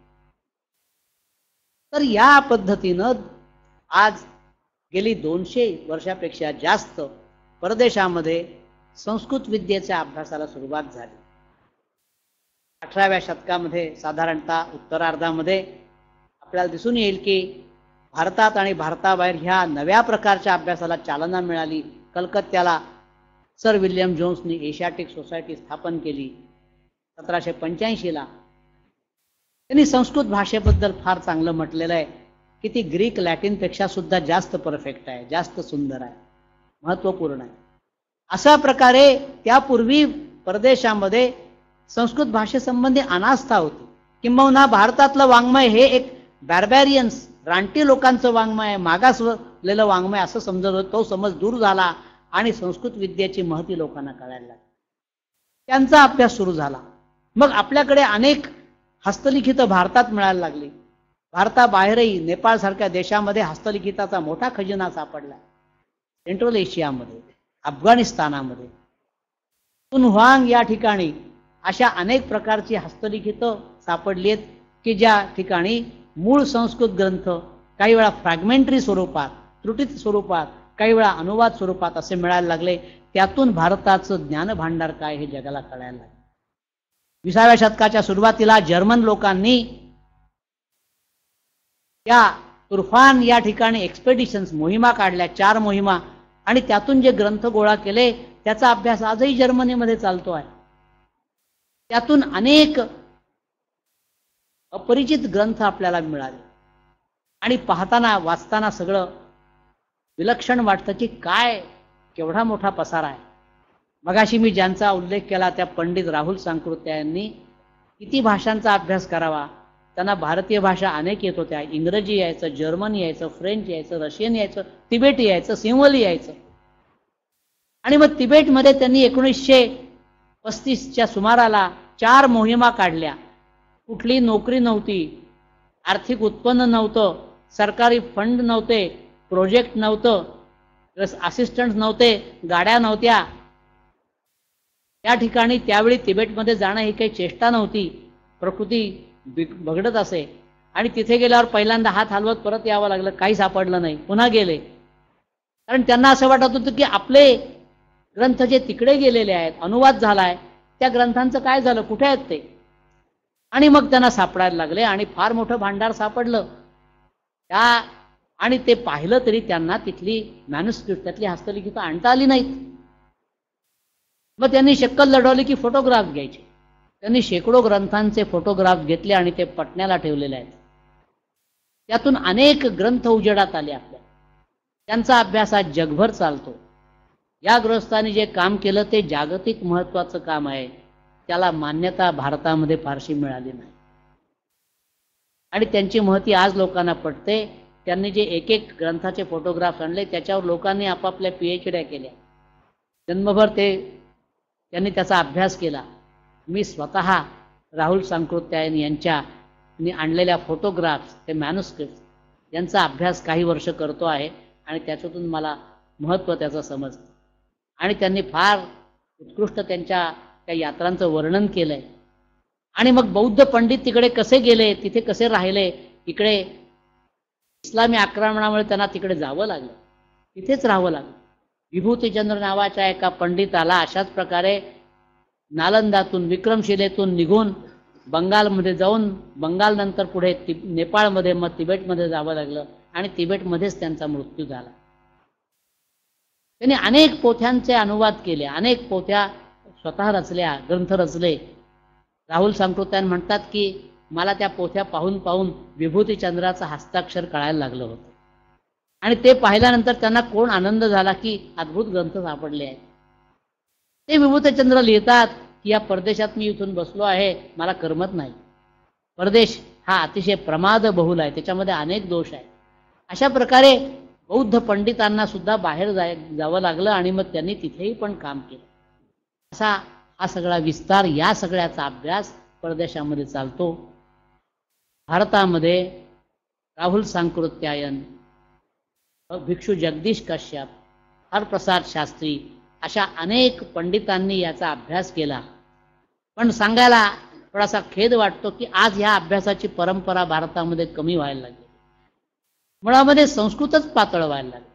Speaker 3: तर या पद्धतीनं आज गेली 200 वर्षापेक्षा जास्त परदेशामध्ये संस्कृत विद्येच्या अभ्यासाला सुरुवात झाली. 18व्या शतकामध्ये साधारणतः उत्तरार्धामध्ये आपल्याला दिसून येईल की भारतात आणि भारताबाहेर ह्या नव्या प्रकारच्या अभ्यासाला चालना मिळाली. कलकत्त्याला सर विल्यम जोन्सनी एशियाटिक सोसायटी स्थापन केली 1785ला. त्यांनी संस्कृत भाषेबद्दल फार चांगलं म्हटलेलं आहे की ती ग्रीक लॅटिनपेक्षा सुद्धा जास्त परफेक्ट आहे, जास्त सुंदर आहे, महत्त्वपूर्ण आहे. अशा प्रकारे त्यापूर्वी परदेशामध्ये संस्कृत भाषेसंबंधी अनास्था होती. किंबहुना भारतातलं वाङ्मय हे एक बॅर्बॅरियन्स, रानटी लोकांचं वाङ्मय आहे, मागासलेलं वाङ्मय असं समजत होतं. तो समज दूर झाला आणि संस्कृत विद्येची महती लोकांना कळायला लागली. त्यांचा अभ्यास सुरू झाला. मग आपल्याकडे अनेक हस्तलिखित भारतात मिळायला लागली. भारताबाहेरही नेपाळसारख्या देशामध्ये हस्तलिखिताचा मोठा खजिना सापडला. सेंट्रल एशियामध्ये, अफगाणिस्तानामध्ये, तुनहुआंग या ठिकाणी अशा अनेक प्रकारची हस्तलिखित सापडली आहेत की ज्या ठिकाणी मूळ संस्कृत ग्रंथ काही वेळा फ्रॅगमेंटरी स्वरूपात, त्रुटीत स्वरूपात, काही वेळा अनुवाद स्वरूपात असे मिळायला लागले. त्यातून भारताचं ज्ञानभांडार काय हे जगाला कळायला लागले. 20व्या शतकाच्या सुरुवातीला जर्मन लोकांनी त्या तुर्फान या ठिकाणी एक्सपेडिशन्स, मोहिमा काढल्या, 4 मोहिमा, आणि त्यातून जे ग्रंथ गोळा केले त्याचा अभ्यास आजही जर्मनीमध्ये चालतो आहे. त्यातून अनेक अपरिचित ग्रंथ आपल्याला मिळाले आणि पाहताना वाचताना सगळं विलक्षण वाटतं की काय केवढा मोठा पसारा आहे. मगाशी मी ज्यांचा उल्लेख केला त्या पंडित राहुल सांकृत्या यांनी किती भाषांचा अभ्यास करावा. त्यांना भारतीय भाषा अनेक येत होत्या. इंग्रजी यायचं, जर्मन यायचं, फ्रेंच यायचं, रशियन यायचं, तिबेटी यायचं, सिंहली यायचं. आणि मग तिबेटमध्ये त्यांनी 1935च्या सुमाराला 4 मोहिमा काढल्या. कुठली नोकरी नव्हती, आर्थिक उत्पन्न नव्हतं, सरकारी फंड नव्हते, प्रोजेक्ट नव्हतं, असिस्टंट नव्हते, गाड्या नव्हत्या. त्या ठिकाणी त्यावेळी तिबेटमध्ये जाणं ही काही चेष्टा नव्हती. प्रकृती बघडत असे आणि तिथे गेल्यावर पहिल्यांदा हात हलवत परत यावं लागलं. काही सापडलं नाही, पुन्हा गेले. कारण त्यांना असं वाटत होतं की आपले ग्रंथ जे तिकडे गेलेले आहेत, अनुवाद झालाय, त्या ग्रंथांचं काय झालं, कुठे आहेत ते. आणि मग त्यांना सापडायला लागले आणि फार मोठं भांडार सापडलं. आणि ते पाहिलं तरी त्यांना तिथली मॅन्युस्क्रिप्ट, त्यातली हस्तलिखितं आणता आली नाहीत. मग त्यांनी शक्कल लढवली की फोटोग्राफ घ्यायचे. त्यांनी शेकडो ग्रंथांचे फोटोग्राफ घेतले आणि ते पटण्याला ठेवलेले आहेत. त्यातून अनेक ग्रंथ उजेडात आले आपल्या. त्यांचा अभ्यास आज जगभर चालतो. या गृहस्थांनी जे काम केलं ते जागतिक महत्त्वाचं काम आहे. त्याला मान्यता भारतामध्ये फारशी मिळाली नाही आणि त्यांची महती आज लोकांना पटते. त्यांनी जे एक एक ग्रंथाचे फोटोग्राफ आणले त्याच्यावर लोकांनी आपापल्या PhD केल्या. जन्मभर त्यांनी त्याचा अभ्यास केला. मी स्वतः राहुल सांकृत्यायन यांच्यानी आणलेल्या फोटोग्राफ्स, ते मॅन्युस्क्रिप्ट यांचा अभ्यास काही वर्ष करतो आहे आणि त्याच्यातून मला महत्त्व त्याचं समजतं. आणि त्यांनी फार उत्कृष्ट त्यांच्या त्या यात्रांचं वर्णन केलंय. आणि मग बौद्ध पंडित तिकडे कसे गेले, तिथे कसे राहिले, इकडे इस्लामी आक्रमणामुळे त्यांना तिकडे जावं लागलं, तिथेच राहावं लागलं. विभूतिचंद्र नावाच्या एका पंडिताला अशाच प्रकारे नालंदातून, विक्रमशिलेतून निघून बंगालमध्ये जाऊन, बंगाल नंतर पुढे नेपाळमध्ये, मग तिबेटमध्ये जावं लागलं आणि तिबेटमध्येच त्यांचा मृत्यू झाला. त्यांनी अनेक पोथ्यांचे अनुवाद केले, अनेक पोथ्या स्वतः रचल्या, ग्रंथ रचले. राहुल सांकृत्यायन म्हणतात की मला त्या पोथ्या पाहून पाहून विभूतिचंद्राचं हस्ताक्षर कळायला लागलं होतं आणि ते पाहिल्यानंतर त्यांना कोण आनंद झाला की अद्भुत ग्रंथ सापडले आहेत. ते विभूतिचंद्र लिहितात की या परदेशात मी इथून बसलो आहे, मला करमत नाही. परदेश हा अतिशय प्रमाद बहुल आहे, त्याच्यामध्ये अनेक दोष आहेत. अशा प्रकारे बौद्ध पंडितांना सुद्धा बाहेर जावं लागलं आणि मग त्यांनी तिथेही पण काम केलं. असा हा सगळा विस्तार, या सगळ्याचा अभ्यास परदेशामध्ये चालतो. भारतामध्ये राहुल सांकृत्यायन, भिक्षू जगदीश कश्यप, हरप्रसाद शास्त्री अशा अनेक पंडितांनी याचा अभ्यास केला. पण सांगायला थोडासा खेद वाटतो की आज ह्या अभ्यासाची परंपरा भारतामध्ये कमी व्हायला लागली. मुळामध्ये संस्कृतच पातळ व्हायला लागली.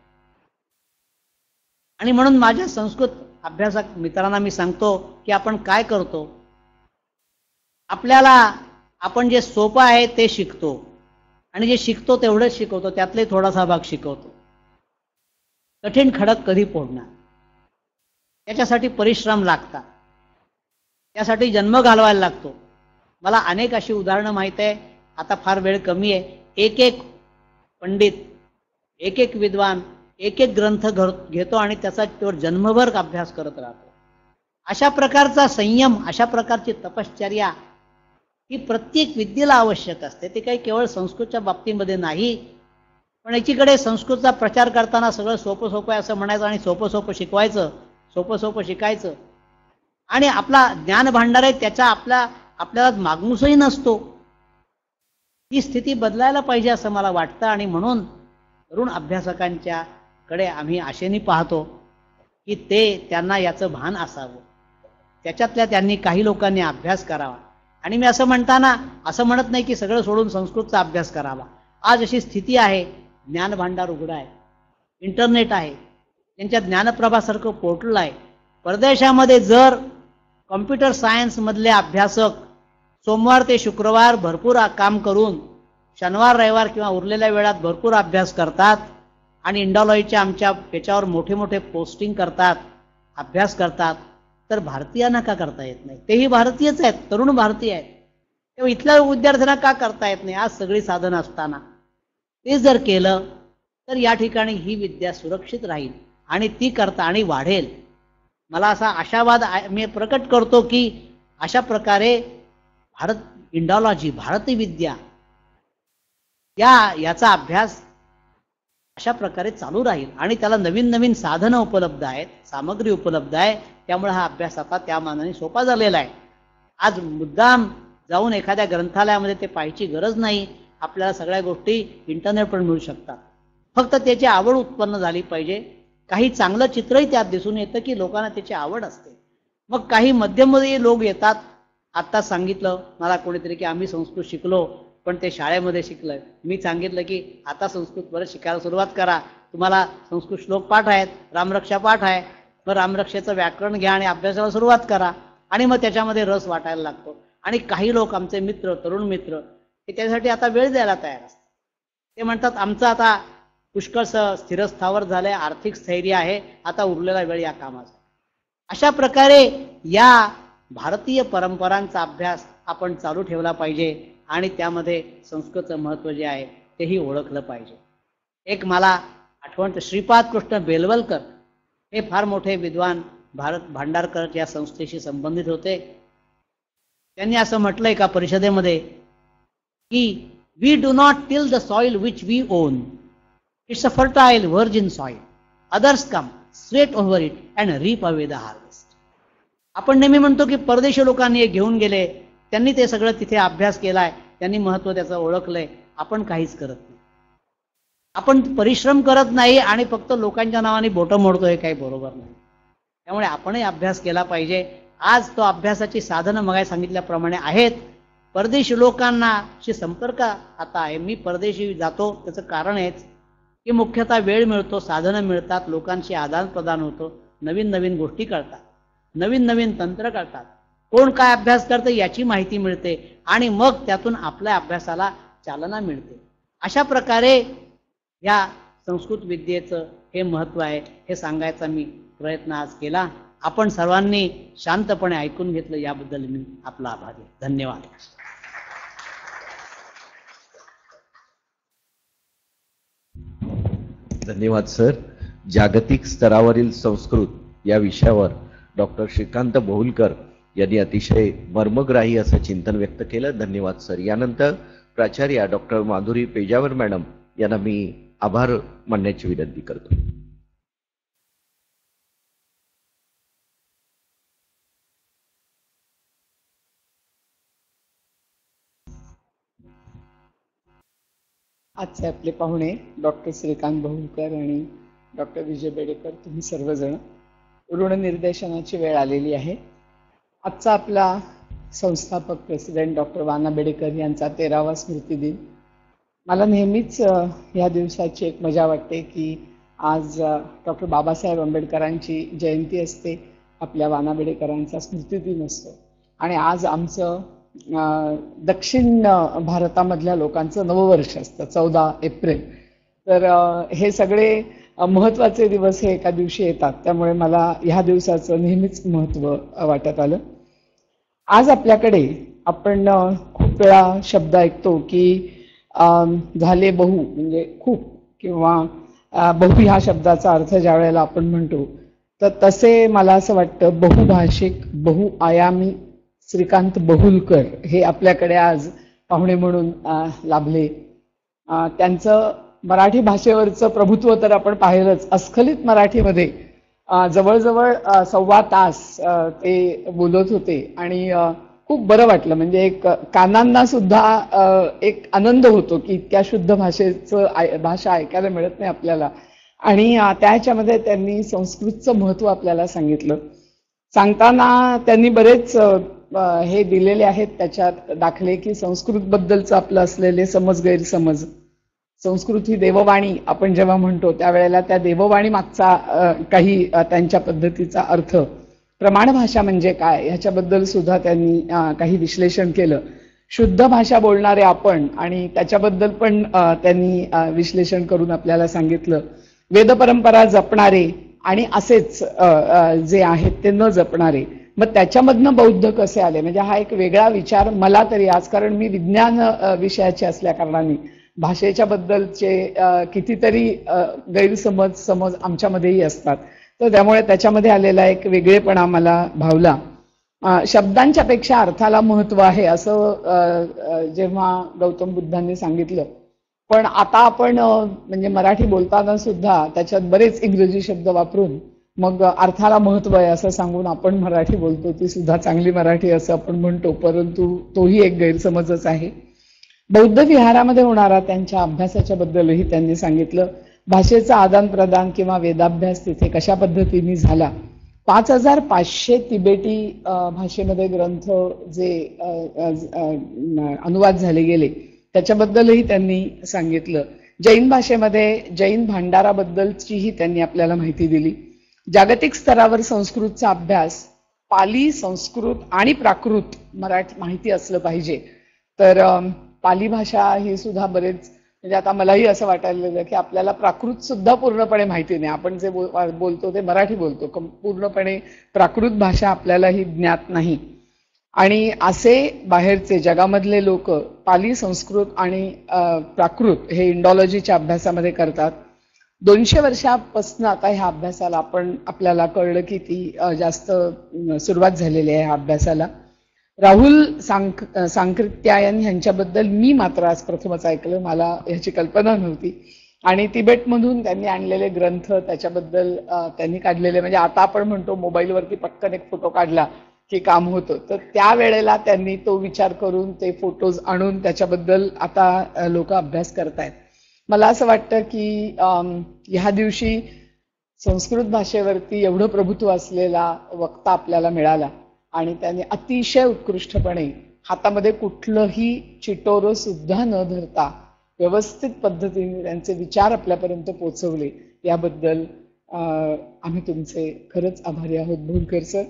Speaker 3: आणि म्हणून माझ्या संस्कृत अभ्यासक मित्रांना मी सांगतो की आपण काय करतो, आपल्याला आपण जे सोपं आहे ते शिकतो आणि जे शिकतो तेवढंच शिकवतो, त्यातले थोडासा भाग शिकवतो. कठीण खडक कधी फोडणार, त्याच्यासाठी परिश्रम लागतात, त्यासाठी जन्म घालवायला लागतो. मला अनेक अशी उदाहरणं माहीत आहे. आता फार वेळ कमी आहे. एक एक पंडित, एक एक विद्वान एक एक ग्रंथ घेतो आणि त्याचा त्यावर जन्मभर अभ्यास करत राहतो. अशा प्रकारचा संयम, अशा प्रकारची तपश्चर्या ही प्रत्येक विद्येला आवश्यक असते. ते काही केवळ संस्कृतच्या बाबतीमध्ये नाही. पण एकीकडे संस्कृतचा प्रचार करताना सगळं सोपं सोपं आहे असं म्हणायचं आणि सोपं सोपं शिकवायचं, सोपं सोपं शिकायचं. आणि आपला ज्ञान भांडार आहे त्याचा आपल्याला मागमूसही नसतो. ही स्थिती बदलायला पाहिजे असं मला वाटतं. आणि म्हणून तरुण अभ्यासकांच्या कडे आम्ही आशेने पाहतो की त्यांना याचं भान असावं. त्याच्यातल्या त्यांनी काही लोकांनी अभ्यास करावा. आणि मी असं म्हणत नाही की सगळं सोडून संस्कृतचा अभ्यास करावा. आज अशी स्थिती आहे, ज्ञान भांडार उघडा आहे, इंटरनेट आहे, त्यांच्या ज्ञानप्रभासारखं पोर्टल आहे. परदेशामध्ये जर कॉम्प्युटर सायन्समधले अभ्यासक सोमवार ते शुक्रवार भरपूर काम करून शनिवार रविवार किंवा उरलेल्या वेळात भरपूर अभ्यास करतात आणि इंडॉलॉईच्या आमच्या याच्यावर मोठे मोठे पोस्टिंग करतात, अभ्यास करतात, तर भारतीयांना का करता येत नाही? तेही भारतीयच आहेत, तरुण भारतीय आहेत. तेव्हा इथल्या विद्यार्थ्यांना का करता येत नाही? आज सगळी साधनं असताना ते जर केलं तर या ठिकाणी ही विद्या सुरक्षित राहील आणि ती करता आणि वाढेल. मला असा आशावाद मी प्रकट करतो की अशा प्रकारे इंडॉलॉजी, भारतीय विद्या याचा अभ्यास अशा प्रकारे चालू राहील आणि त्याला नवीन नवीन साधनं उपलब्ध आहेत, सामग्री उपलब्ध आहे. त्यामुळे हा अभ्यास आता त्या मानाने सोपा झालेला आहे. आज मुद्दाम जाऊन एखाद्या ग्रंथालयामध्ये ते पाहायची गरज नाही. आपल्याला सगळ्या गोष्टी इंटरनेटवर मिळू शकतात. फक्त त्याची आवड उत्पन्न झाली पाहिजे. काही चांगलं चित्रही त्यात दिसून येतं की लोकांना त्याची आवड असते. मग काही मध्यमवर्गीय लोक येतात. आत्ता सांगितलं मला कोणीतरी की आम्ही संस्कृत शिकलो पण ते शाळेमध्ये शिकलं. मी सांगितलं की आता संस्कृत परत शिकायला सुरुवात करा. तुम्हाला संस्कृत श्लोक पाठ आहेत, रामरक्षा पाठ आहे, मग रामरक्षेचं व्याकरण घ्या आणि अभ्यासाला सुरुवात करा. आणि मग त्याच्यामध्ये रस वाटायला लागतो. आणि काही लोक आमचे मित्र, तरुण मित्र, ते त्यासाठी आता वेळ द्यायला तयार असतात. ते म्हणतात आमचं आता पुष्कळसं स्थिरस्थावर झालंय, आर्थिक स्थैर्य आहे, आता उरलेला वेळ या कामाचा. अशा प्रकारे या भारतीय परंपरांचा अभ्यास आपण चालू ठेवला पाहिजे आणि त्यामध्ये संस्कृतचं महत्त्व जे आहे तेही ओळखलं पाहिजे. एक मला आठवण, श्रीपाद कृष्ण बेलवलकर हे फार मोठे विद्वान भारत भांडारकर या संस्थेशी संबंधित होते. त्यांनी असं म्हटलं एका परिषदेमध्ये की we do not till the soil which we own, it's a fertile virgin soil, others come sweat over it and reap away the harvest. आपण नेहमी म्हणतो की परदेशी लोकांनी हे घेऊन गेले, त्यांनी ते सगळं तिथे अभ्यास केलाय, त्यांनी महत्त्व त्याचं ओळखलंय. आपण काहीच करत नाही. आपण परिश्रम करत नाही आणि फक्त लोकांच्या नावाने बोटं मोडतोय, काही बरोबर नाही. त्यामुळे आपणही अभ्यास केला पाहिजे. आज तो अभ्यासाची साधनं मग सांगितल्याप्रमाणे आहेत. परदेशी लोकांनाशी संपर्क आता आहे. मी परदेशी जातो त्याचं कारण हेच की मुख्यतः वेळ मिळतो, साधनं मिळतात, लोकांशी आदान प्रदान होतो, नवीन नवीन गोष्टी कळतात, नवीन नवीन तंत्र कळतात, कोण काय अभ्यास करतं याची माहिती मिळते आणि मग त्यातून आपल्या अभ्यासाला चालना मिळते. अशा प्रकारे या संस्कृत विद्येचं हे महत्त्व आहे हे सांगायचा मी प्रयत्न आज केला. आपण सर्वांनी शांतपणे ऐकून घेतलं याबद्दल मी आपला आभारी आहे. धन्यवाद.
Speaker 2: धन्यवाद सर. जागतिक स्तरावरील संस्कृत या विषयावर डॉक्टर श्रीकांत बहुलकर यांनी अतिशय मर्मग्राही असं चिंतन व्यक्त केलं. धन्यवाद सर. यानंतर प्राचार्य डॉक्टर माधुरी पेजावर मॅडम यांना मी आभार मानण्याची विनंती करतो.
Speaker 4: आजचे आपले पाहुणे डॉक्टर श्रीकांत बहुलकर आणि डॉक्टर विजय बेडेकर, तुम्ही सर्वजण. ऋणनिर्देशनाची वेळ आलेली आहे. आजचा आपला संस्थापक प्रेसिडेंट डॉक्टर वाना बेडेकर यांचा 13वा स्मृती दिन. मला नेहमीच ह्या दिवसाची एक मजा वाटते की आज डॉक्टर बाबासाहेब आंबेडकरांची जयंती असते, आपल्या वाना बेडेकरांचा स्मृती दिन असतो आणि आज आमचं दक्षिण भारतामधल्या लोकांचं नववर्ष असतं 14 एप्रिल. तर हे सगळे महत्त्वाचे दिवस हे एका दिवशी येतात, त्यामुळे मला ह्या दिवसाचं नेहमीच महत्त्व वाटत आलं. आज आपल्याकडे आपण खूप वेळा शब्द ऐकतो की झाले बहु, म्हणजे खूप, किंवा बहु ह्या शब्दाचा अर्थ ज्या वेळेला आपण म्हणतो तर तसे मला असं वाटतं बहुभाषिक बहुआयामी श्रीकांत बहुलकर हे आपल्याकडे आज पाहुणे म्हणून लाभले. त्यांचं मराठी भाषेवरचं प्रभुत्व तर आपण पाहिलंच. अस्खलित मराठीमध्ये जवळजवळ 1.25 तास ते बोलत होते आणि खूप बरं वाटलं. म्हणजे एक कानांना सुद्धा एक आनंद होतो की इतक्या शुद्ध भाषा ऐकायला मिळत नाही आपल्याला. आणि त्याच्यामध्ये त्यांनी संस्कृतचं महत्त्व आपल्याला सांगितलं. सांगताना त्यांनी बरेच हे दिलेले आहेत त्याच्यात दाखले की संस्कृत बद्दलचं आपलं असलेले समज गैरसमज. संस्कृत ही देववाणी आपण जेव्हा म्हणतो त्यावेळेला त्या देववाणी मागचा काही त्यांच्या पद्धतीचा अर्थ, प्रमाण भाषा म्हणजे काय ह्याच्याबद्दल सुद्धा त्यांनी काही विश्लेषण केलं. शुद्ध भाषा बोलणारे आपण आणि त्याच्याबद्दल पण त्यांनी विश्लेषण करून आपल्याला सांगितलं. वेद परंपरा जपणारे आणि असेच जे आहेत ते न जपणारे, मग त्याच्यामधनं बौद्ध कसे आले, म्हणजे हा एक वेगळा विचार मला तरी आज, कारण मी विज्ञान विषयाचे असल्या कारणाने भाषेच्या बद्दलचे कितीतरी गैरसमज आमच्यामध्येही असतात, तर त्यामुळे त्याच्यामध्ये आलेला एक वेगळेपणा मला भावला. शब्दांच्या पेक्षा अर्थाला महत्व आहे असं जेव्हा गौतम बुद्धांनी सांगितलं, पण आता आपण म्हणजे मराठी बोलताना सुद्धा त्याच्यात बरेच इंग्रजी शब्द वापरून मग अर्थाला महत्व आहे असं सांगून आपण मराठी बोलतो, ती सुद्धा चांगली मराठी असं आपण म्हणतो, परंतु तोही एक गैरसमजच आहे. बौद्ध विहारामध्ये होणारा त्यांच्या अभ्यासाच्या बद्दलही त्यांनी सांगितलं. भाषेचा आदान प्रदान किंवा वेदाभ्यास तिथे कशा पद्धतीने झाला. 5500 तिबेटी भाषेमध्ये ग्रंथ जे अनुवाद झाले गेले त्याच्याबद्दलही त्यांनी सांगितलं. जैन भाषेमध्ये जैन भांडाराबद्दलचीही त्यांनी आपल्याला माहिती दिली. जागतिक स्तरावर संस्कृतचा अभ्यास पाली, संस्कृत आणि प्राकृत मराठी माहिती असलं पाहिजे. तर पाली भाषा ही सुद्धा बरेच, म्हणजे आता मलाही असं वाटायला लागलं की आपल्याला प्राकृत सुद्धा पूर्णपणे माहिती नाही. आपण जे बोलतो ते मराठी बोलतो, पूर्णपणे प्राकृत भाषा आपल्यालाही ज्ञात नाही. आणि असे बाहेरचे जगामधले लोक पाली, संस्कृत आणि प्राकृत हे इंडॉलॉजीच्या अभ्यासामध्ये करतात. 200 वर्षापासून आता ह्या अभ्यासाला आपल्याला कळलं की ती जास्त सुरुवात झालेली आहे ह्या अभ्यासाला. राहुल सांकृत्यायन ह्यांच्याबद्दल मी मात्र आज प्रथमच ऐकलं, मला ह्याची कल्पना नव्हती. आणि तिबेटमधून त्यांनी आणलेले ग्रंथ त्याच्याबद्दल त्यांनी काढलेले, म्हणजे आता आपण म्हणतो मोबाईलवरती पटकन एक फोटो काढला की काम होतं, तर त्यावेळेला त्यांनी तो विचार करून ते फोटोज आणून त्याच्याबद्दल आता लोक अभ्यास करतायत. मला असं वाटतं की ह्या दिवशी संस्कृत भाषेवरती एवढं प्रभुत्व असलेला वक्ता आपल्याला मिळाला आणि त्याने अतिशय उत्कृष्टपणे हातामध्ये कुठलंही चिटोरं सुद्धा न धरता व्यवस्थित पद्धतीने त्यांचे विचार आपल्यापर्यंत पोहोचवले. याबद्दल आम्ही तुमचे खरंच आभारी आहोत बहुलकर सर.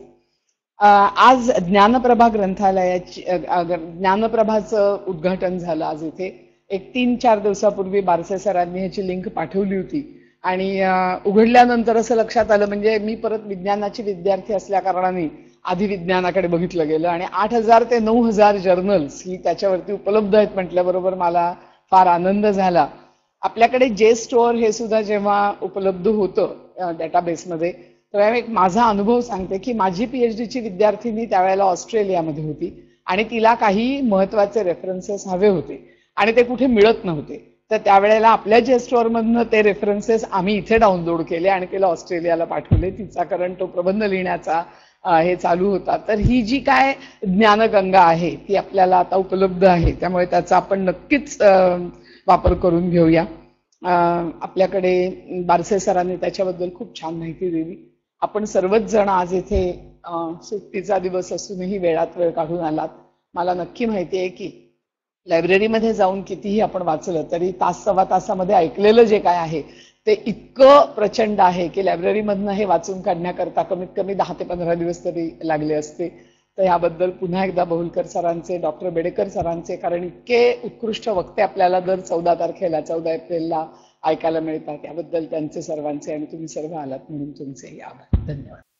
Speaker 4: आज ज्ञानप्रभा ग्रंथालयाची ज्ञानप्रभाचं उद्घाटन झालं आज इथे. एक 3-4 दिवसापूर्वी बारसे सरांनी ह्याची लिंक पाठवली होती आणि उघडल्यानंतर असं लक्षात आलं, म्हणजे मी परत विज्ञानाची विद्यार्थी असल्या कारणाने आधी विज्ञानाकडे बघितलं गेलं आणि 8000 ते 9000 जर्नल्स ही त्याच्यावरती उपलब्ध आहेत म्हटल्याबरोबर मला फार आनंद झाला. आपल्याकडे जे स्टोअर हे सुद्धा जेव्हा उपलब्ध होतं डेटाबेसमध्ये, तेव्हा एक माझा अनुभव सांगते की माझी PhDची विद्यार्थिनी त्यावेळेला ऑस्ट्रेलियामध्ये होती आणि तिला काही महत्त्वाचे रेफरन्सेस हवे होते आणि ते कुठे मिळत नव्हते. तर त्यावेळेला आपल्या जेस्टोरमधनं ते रेफरन्सेस आम्ही इथे डाउनलोड केले आणि तिला ऑस्ट्रेलियाला पाठवले. तिचा कारण तो प्रबंध लिहिण्याचा हे चालू होता. तर ही जी काय ज्ञानगंगा आहे ती आपल्याला आता उपलब्ध आहे, त्यामुळे त्याचा आपण नक्कीच वापर करून घेऊया. आपल्याकडे बारसे सरांनी त्याच्याबद्दल खूप छान माहिती दिली. आपण सर्वच जण आज इथे सुट्टीचा दिवस असूनही वेळात वेळ काढून आलात. मला नक्की माहिती आहे की लायब्ररीमध्ये जाऊन कितीही आपण वाचलं तरी तास सव्वा तासामध्ये ऐकलेलं जे काय आहे ते इतकं प्रचंड आहे की लायब्ररीमधनं हे वाचून काढण्याकरता कमीत कमी 10 ते 15 दिवस तरी लागले असते. तर याबद्दल पुन्हा एकदा बहुलकर सरांचे, डॉक्टर बेडेकर सरांचे, कारण इतके उत्कृष्ट वक्ते आपल्याला दर 14 तारखेला 14 एप्रिलला ऐकायला मिळतात, याबद्दल त्यांचे सर्वांचे आणि तुम्ही सर्व आलात म्हणून तुमचेही आभार. धन्यवाद.